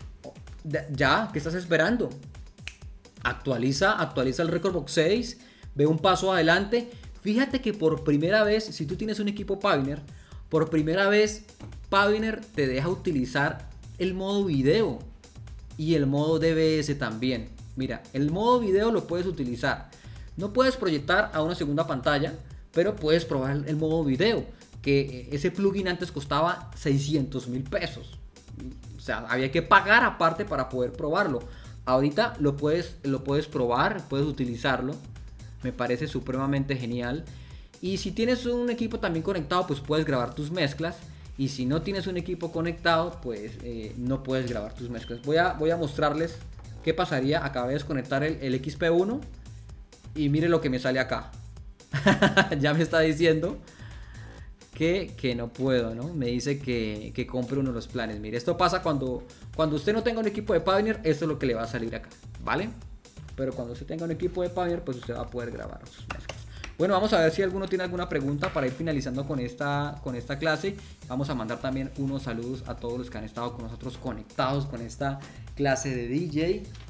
ya, ¿qué estás esperando? Actualiza, actualiza el Rekordbox seis, ve un paso adelante. Fíjate que por primera vez, si tú tienes un equipo Pioneer, por primera vez Pioneer te deja utilizar el modo video y el modo D V S también. Mira, el modo video lo puedes utilizar. No puedes proyectar a una segunda pantalla, pero puedes probar el modo video, que ese plugin antes costaba seiscientos mil pesos. O sea, había que pagar aparte para poder probarlo. Ahorita lo puedes, lo puedes probar, puedes utilizarlo. Me parece supremamente genial. Y si tienes un equipo también conectado, pues puedes grabar tus mezclas. Y si no tienes un equipo conectado, pues eh, no puedes grabar tus mezclas. Voy a, voy a mostrarles qué pasaría. Acabé de desconectar el, el X P uno y mire lo que me sale acá. Ya me está diciendo que, que no puedo, ¿no? Me dice que, que compre uno de los planes. Mire, esto pasa cuando, cuando usted no tenga un equipo de Pioneer. Esto es lo que le va a salir acá, ¿vale? Pero cuando usted tenga un equipo de Pioneer, pues usted va a poder grabar sus mezclas. Bueno, vamos a ver si alguno tiene alguna pregunta para ir finalizando con esta, con esta clase. Vamos a mandar también unos saludos a todos los que han estado con nosotros conectados con esta clase de D J.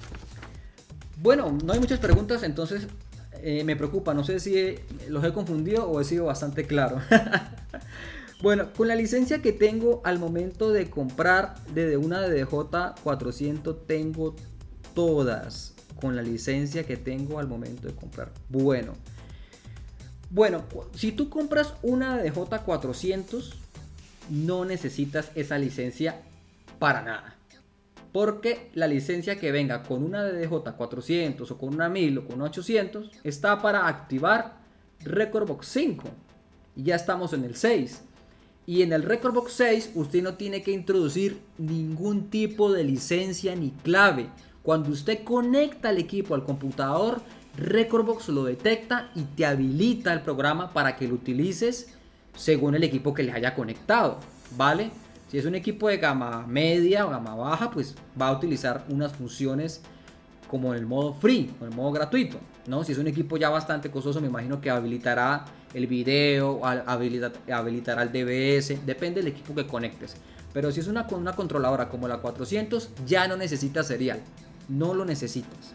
Bueno, no hay muchas preguntas, entonces eh, me preocupa. No sé si he, los he confundido o he sido bastante claro. Bueno, con la licencia que tengo al momento de comprar desde una D D J cuatrocientos tengo todas. Con la licencia que tengo al momento de comprar. Bueno. Bueno, si tú compras una D D J cuatrocientos, no necesitas esa licencia para nada. Porque la licencia que venga con una D D J cuatrocientos o con una mil o con una ochocientos está para activar Rekordbox cinco. Y ya estamos en el seis. Y en el Rekordbox seis usted no tiene que introducir ningún tipo de licencia ni clave. Cuando usted conecta el equipo al computador, Rekordbox lo detecta y te habilita el programa para que lo utilices según el equipo que les haya conectado, ¿vale? Si es un equipo de gama media o gama baja, pues va a utilizar unas funciones como el modo free o el modo gratuito, ¿no? Si es un equipo ya bastante costoso, me imagino que habilitará el video, habilita, habilitará el D V S, depende del equipo que conectes. Pero si es una, una controladora como la cuatrocientos, ya no necesitas serial, no lo necesitas.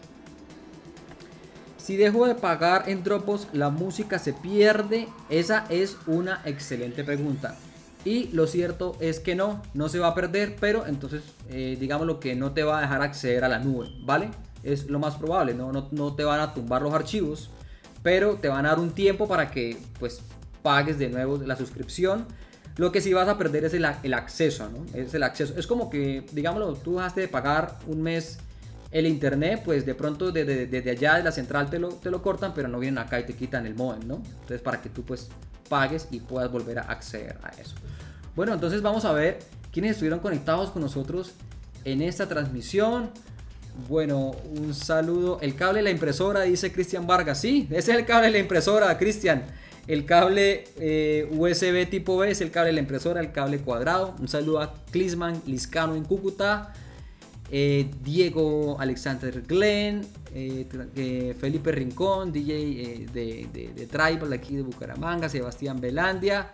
Si dejo de pagar en Dropbox, ¿la música se pierde? Esa es una excelente pregunta. Y lo cierto es que no, no se va a perder, pero entonces eh, digamos lo que no te va a dejar acceder a la nube, ¿vale? Es lo más probable, ¿no? No, no te van a tumbar los archivos, pero te van a dar un tiempo para que pues pagues de nuevo la suscripción. Lo que sí vas a perder es el, el acceso, ¿no? Es el acceso. Es como que, digámoslo, tú dejaste de pagar un mes el internet, pues de pronto desde, desde allá de la central te lo, te lo cortan, pero no vienen acá y te quitan el modem, ¿no? Entonces para que tú pues pagues y puedas volver a acceder a eso. Bueno, entonces vamos a ver quiénes estuvieron conectados con nosotros en esta transmisión. Bueno, un saludo. El cable de la impresora, dice Cristian Vargas. Sí, ese es el cable de la impresora, Cristian. El cable eh, U S B tipo B es el cable de la impresora, el cable cuadrado. Un saludo a Clisman Liscano en Cúcuta. Eh, Diego Alexander Glenn, eh, eh, Felipe Rincón, D J eh, de, de, de Tribal aquí de Bucaramanga, Sebastián Belandia.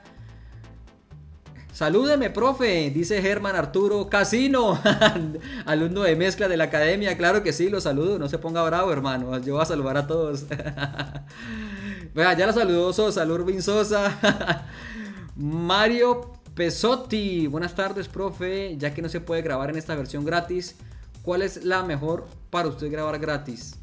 Salúdeme, profe, dice Germán Arturo Casino, alumno de mezcla de la academia. Claro que sí, lo saludo, no se ponga bravo, hermano. Yo voy a saludar a todos. Vea, ya lo saludó Sosa, Lurvin Sosa. Mario Pesotti, buenas tardes, profe. Ya que no se puede grabar en esta versión gratis, ¿cuál es la mejor para usted grabar gratis?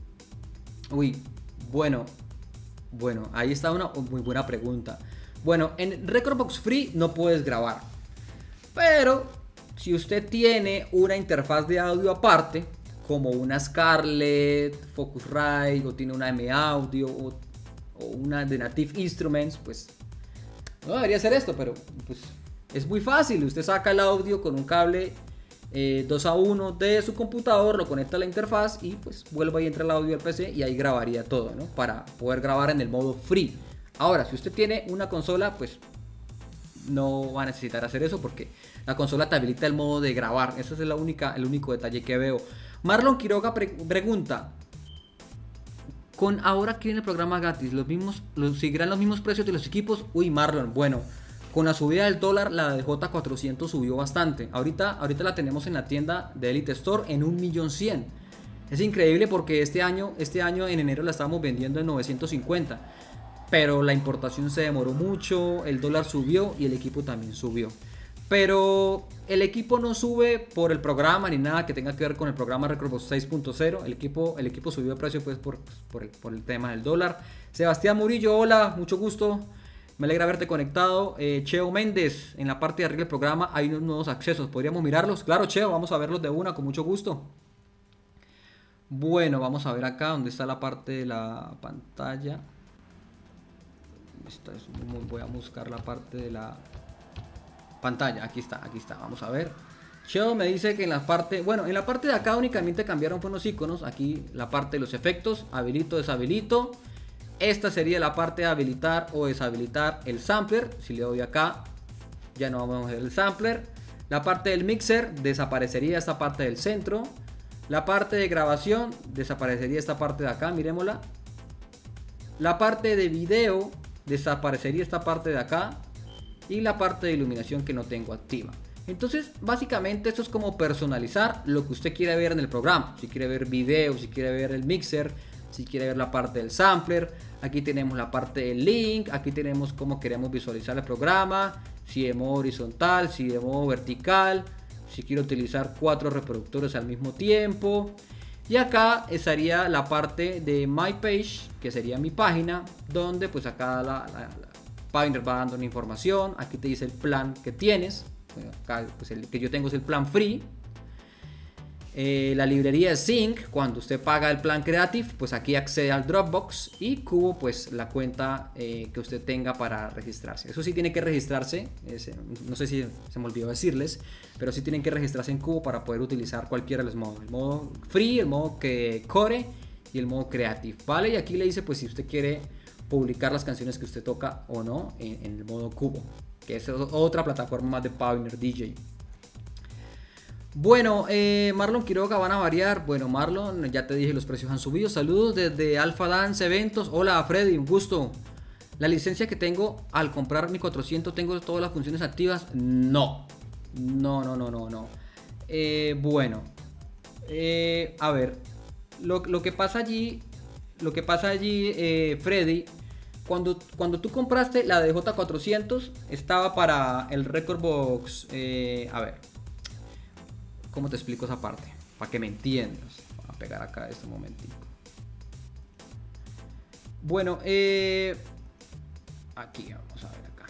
Uy, bueno, bueno, ahí está una muy buena pregunta. Bueno, en Rekordbox Free no puedes grabar, pero si usted tiene una interfaz de audio aparte, como una Scarlett, Focusrite, o tiene una M Audio, o, o una de Native Instruments, pues no debería hacer esto, pero pues es muy fácil. Usted saca el audio con un cable eh, dos a uno de su computador, lo conecta a la interfaz y pues vuelve y entra el audio al P C y ahí grabaría todo, ¿no? Para poder grabar en el modo free. Ahora, si usted tiene una consola, pues no va a necesitar hacer eso porque la consola te habilita el modo de grabar. Ese es la única, el único detalle que veo. Marlon Quiroga pre pregunta, con ahora que viene el programa gratis, ¿los mismos, los, seguirán los mismos precios de los equipos? Uy, Marlon, bueno, con la subida del dólar, la de J cuatrocientos subió bastante. Ahorita, ahorita la tenemos en la tienda de Elite Store en un millón cien. Es increíble porque este año, este año en enero la estábamos vendiendo en novecientos cincuenta. Pero la importación se demoró mucho, el dólar subió y el equipo también subió. Pero el equipo no sube por el programa ni nada que tenga que ver con el programa Recordbox seis punto cero. El equipo, el equipo subió de precio pues por, por, el, por el tema del dólar. Sebastián Murillo, hola, mucho gusto. Me alegra haberte conectado. Eh, Cheo Méndez, en la parte de arriba del programa hay unos nuevos accesos. ¿Podríamos mirarlos? Claro, Cheo, vamos a verlos de una, con mucho gusto. Bueno, vamos a ver acá donde está la parte de la pantalla. Esta es muy, voy a buscar la parte de la pantalla. Aquí está, aquí está. Vamos a ver. Cheo me dice que en la parte, bueno, en la parte de acá únicamente cambiaron unos iconos. Aquí la parte de los efectos, habilito, deshabilito. Esta sería la parte de habilitar o deshabilitar el sampler. Si le doy acá, ya no vamos a ver el sampler. La parte del mixer, desaparecería esta parte del centro. La parte de grabación, desaparecería esta parte de acá, miremosla. La parte de video, desaparecería esta parte de acá. Y la parte de iluminación que no tengo activa. Entonces, básicamente esto es como personalizar lo que usted quiere ver en el programa. Si quiere ver video, si quiere ver el mixer, si quiere ver la parte del sampler. Aquí tenemos la parte del link, aquí tenemos cómo queremos visualizar el programa. Si de modo horizontal, si de modo vertical. Si quiero utilizar cuatro reproductores al mismo tiempo. Y acá estaría la parte de My Page, que sería mi página, donde pues acá la, la, la Pioneer va dando una información. Aquí te dice el plan que tienes. Bueno, acá pues el que yo tengo es el plan free. Eh, la librería de Sync, cuando usted paga el plan Creative, pues aquí accede al Dropbox. Y Cubo, pues la cuenta eh, que usted tenga para registrarse. Eso sí tiene que registrarse. Es, no sé si se me olvidó decirles, pero sí tienen que registrarse en Cubo para poder utilizar cualquiera de los modos. El modo free, el modo que Core y el modo Creative, ¿vale? Y aquí le dice pues si usted quiere publicar las canciones que usted toca o no en, en el modo Cubo, que es otra plataforma más de Pioneer D J. Bueno, eh, Marlon Quiroga, van a variar. Bueno, Marlon, ya te dije, los precios han subido. Saludos desde Alpha Dance Eventos. Hola, Freddy, un gusto. La licencia que tengo al comprar mi cuatrocientos, ¿tengo todas las funciones activas? No. No, no, no, no, no. Eh, bueno. Eh, a ver. Lo, lo que pasa allí, lo que pasa allí, eh, Freddy, cuando, cuando tú compraste la de J cuatrocientos, estaba para el Recordbox, eh, a ver. ¿Cómo te explico esa parte? Para que me entiendas. Voy a pegar acá este momentito. Bueno, eh, aquí vamos a ver acá.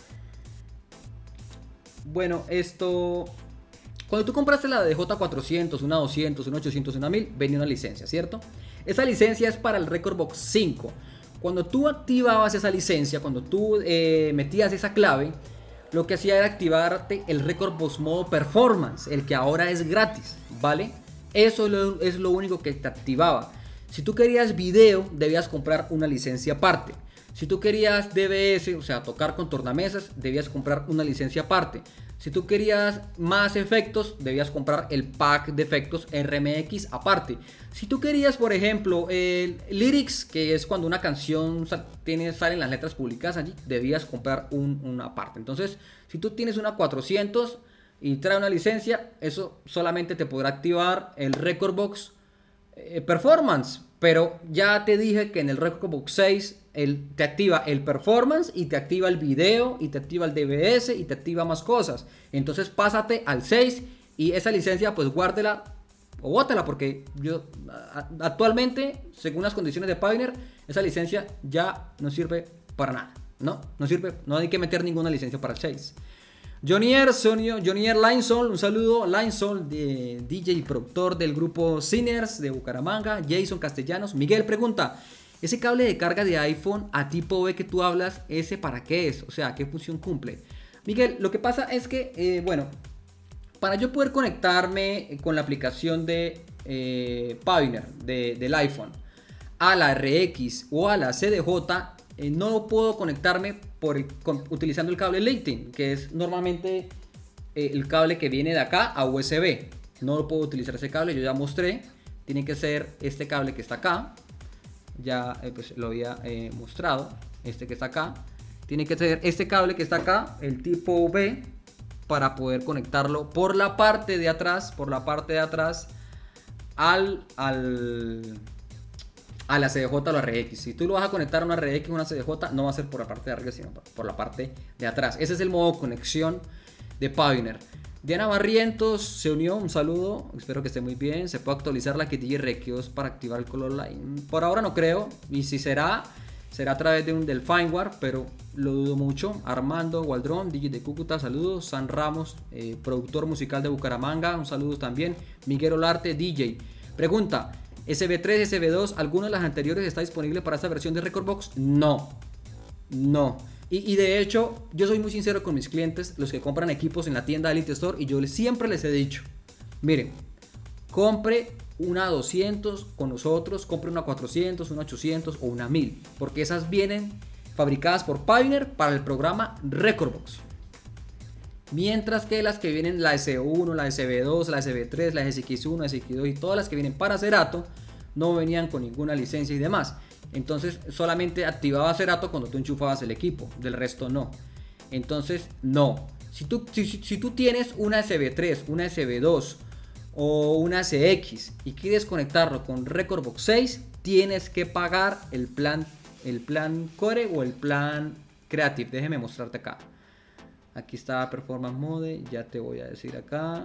Bueno, esto... Cuando tú compraste la de J cuatrocientos, una doscientos, una ochocientos, una mil, venía una licencia, ¿cierto? Esa licencia es para el Recordbox cinco. Cuando tú activabas esa licencia, cuando tú eh, metías esa clave, lo que hacía era activarte el Recordbox modo performance, el que ahora es gratis, ¿vale? Eso es lo, es lo único que te activaba. Si tú querías video, debías comprar una licencia aparte. Si tú querías D B S, o sea, tocar con tornamesas, debías comprar una licencia aparte. Si tú querías más efectos, debías comprar el pack de efectos R M X aparte. Si tú querías, por ejemplo, el lyrics, que es cuando una canción tiene, salen las letras publicadas allí, debías comprar un, una aparte. Entonces, si tú tienes una cuatrocientos y trae una licencia, eso solamente te podrá activar el Recordbox eh, Performance. Pero ya te dije que en el Recordbox seis el, te activa el Performance y te activa el video y te activa el D B S y te activa más cosas. Entonces pásate al seis y esa licencia pues guárdela o bótala, porque yo a, actualmente, según las condiciones de Pioneer, esa licencia ya no sirve para nada. No, no sirve, no hay que meter ninguna licencia para el seis. Jonier, Jonier Linesol, un saludo. Linesol, de D J y productor del grupo Sinners de Bucaramanga. Jason Castellanos. Miguel pregunta: ese cable de carga de iPhone a tipo B que tú hablas, ¿ese para qué es? O sea, ¿qué función cumple? Miguel, lo que pasa es que, eh, bueno, para yo poder conectarme con la aplicación de eh, Pioneer de, del iPhone a la R X o a la C D J, eh, no puedo conectarme por el, con, utilizando el cable Lightning, que es normalmente eh, el cable que viene de acá a U S B. No lo puedo utilizar ese cable, yo ya mostré tiene que ser este cable que está acá. Ya eh, pues lo había eh, mostrado. Este que está acá. Tiene que ser este cable que está acá, el tipo B, para poder conectarlo por la parte de atrás, por la parte de atrás al, al, a la C D J o la R X. Si tú lo vas a conectar a una R X o una C D J, no va a ser por la parte de arriba, sino por la parte de atrás. Ese es el modo conexión de Pioneer. Diana Barrientos se unió, un saludo, espero que esté muy bien. ¿Se puede actualizar la Kit D J R Q para activar el color line? Por ahora no creo, y si será, será a través de un del firmware, pero lo dudo mucho. Armando Waldrón, D J de Cúcuta, saludos. San Ramos, eh, productor musical de Bucaramanga, un saludo también. Miguel Olarte, D J. Pregunta, S B tres, S B dos, ¿alguna de las anteriores está disponible para esta versión de Rekordbox? No, no. Y, y de hecho, yo soy muy sincero con mis clientes, los que compran equipos en la tienda Elite Store, y yo siempre les he dicho, miren, compre una doscientos con nosotros, compre una cuatrocientos, una ochocientos o una mil, porque esas vienen fabricadas por Pioneer para el programa Rekordbox. Mientras que las que vienen, la S uno, la S B dos, la S B tres, la S X uno, S X dos y todas las que vienen para Cerato, no venían con ninguna licencia y demás. Entonces solamente activaba Cerato cuando tú enchufabas el equipo, del resto no. Entonces no. Si tú, si, si tú tienes una S B tres, una S B dos o una C X y quieres conectarlo con Rekordbox seis, tienes que pagar el plan, el plan Core o el plan Creative. Déjeme mostrarte acá. Aquí está Performance Mode, ya te voy a decir acá.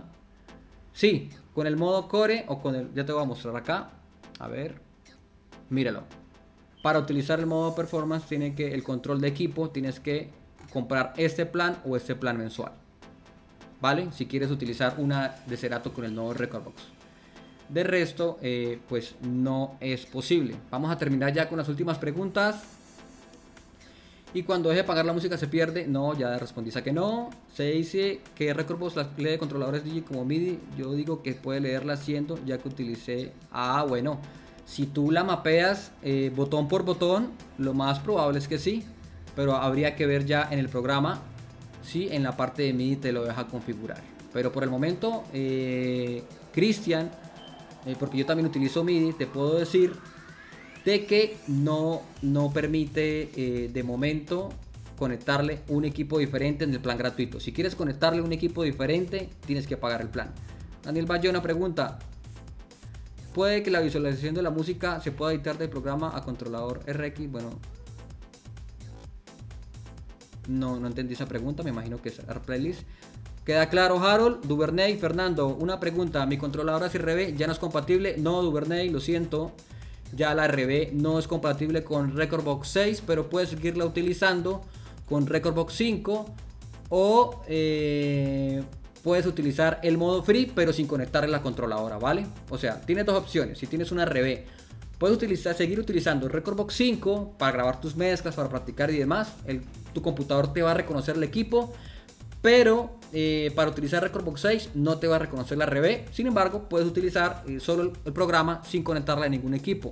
Sí, con el modo Core o con el, ya te voy a mostrar acá. A ver, míralo. Para utilizar el modo Performance, tiene que el control de equipo, tienes que comprar este plan o este plan mensual, ¿vale? Si quieres utilizar una de Cerato con el nuevo Rekordbox. De resto, eh, pues no es posible. Vamos a terminar ya con las últimas preguntas. Y cuando deje de pagar la música se pierde. No, ya respondí a que no. Se dice que Rekordbox las lee controladores D J como MIDI. Yo digo que puede leerla haciendo, ya que utilicé. Ah, bueno. Si tú la mapeas eh, botón por botón, lo más probable es que sí. Pero habría que ver ya en el programa si en la parte de MIDI te lo deja configurar. Pero por el momento, eh, Cristian, eh, porque yo también utilizo MIDI, te puedo decir de que no, no permite eh, de momento conectarle un equipo diferente en el plan gratuito. Si quieres conectarle un equipo diferente, tienes que pagar el plan. Daniel Bayona pregunta, ¿puede que la visualización de la música se pueda editar del programa a controlador R X? Bueno, no, no entendí esa pregunta, me imagino que es AirPlaylist. ¿Queda claro, Harold? Duvernay, Fernando, una pregunta, mi controladora es R B, ¿ya no es compatible? No, Duvernay, lo siento. Ya la R B no es compatible con Rekordbox seis, pero puedes seguirla utilizando con Rekordbox cinco o eh, puedes utilizar el modo free pero sin conectarle la controladora, ¿vale? O sea, tienes dos opciones. Si tienes una R B, puedes utilizar, seguir utilizando Rekordbox cinco para grabar tus mezclas, para practicar y demás. El, tu computador te va a reconocer el equipo, pero eh, para utilizar Rekordbox seis no te va a reconocer la R B. Sin embargo, puedes utilizar eh, solo el, el programa sin conectarla a ningún equipo.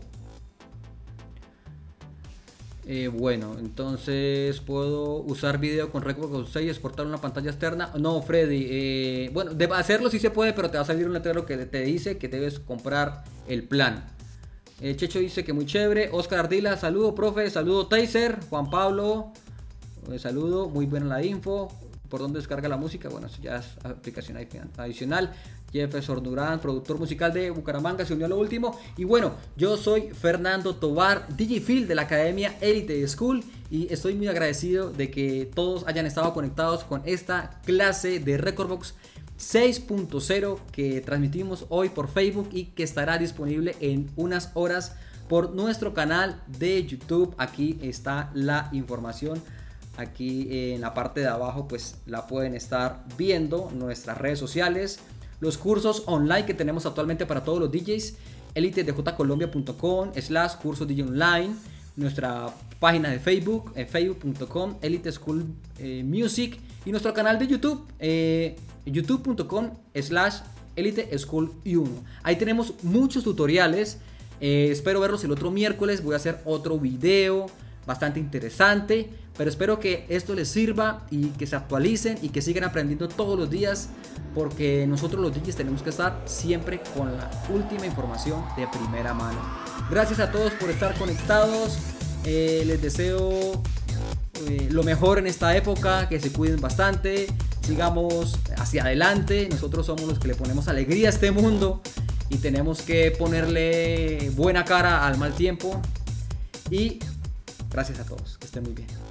Eh, bueno, entonces puedo usar video con Rekordbox seis y exportar una pantalla externa. No, Freddy, eh, bueno, de hacerlo sí se puede, pero te va a salir un letrero que te dice que debes comprar el plan. eh, Checho dice que muy chévere. Oscar Ardila, saludo profe, saludo Taser. Juan Pablo, eh, saludo, muy buena la info. ¿Por dónde descarga la música? Bueno, eso ya es aplicación adicional. Jefferson Durán, productor musical de Bucaramanga, se unió a lo último. Y bueno, yo soy Fernando Tovar, D J Phil de la Academia Elite School. Y estoy muy agradecido de que todos hayan estado conectados con esta clase de Rekordbox seis punto cero que transmitimos hoy por Facebook y que estará disponible en unas horas por nuestro canal de YouTube. Aquí está la información. Aquí en la parte de abajo pues la pueden estar viendo, nuestras redes sociales, los cursos online que tenemos actualmente para todos los D Js, elite d j colombia punto com slash cursos D J online, nuestra página de Facebook, eh, facebook punto com Elite School eh, Music, y nuestro canal de YouTube, eh, youtube punto com slash Elite School uno. Ahí tenemos muchos tutoriales. Eh, espero verlos el otro miércoles. Voy a hacer otro video bastante interesante, pero espero que esto les sirva y que se actualicen y que sigan aprendiendo todos los días, porque nosotros los D Js tenemos que estar siempre con la última información de primera mano. Gracias a todos por estar conectados, eh, les deseo eh, lo mejor en esta época, que se cuiden bastante, sigamos hacia adelante. Nosotros somos los que le ponemos alegría a este mundo y tenemos que ponerle buena cara al mal tiempo. Y gracias a todos, que estén muy bien.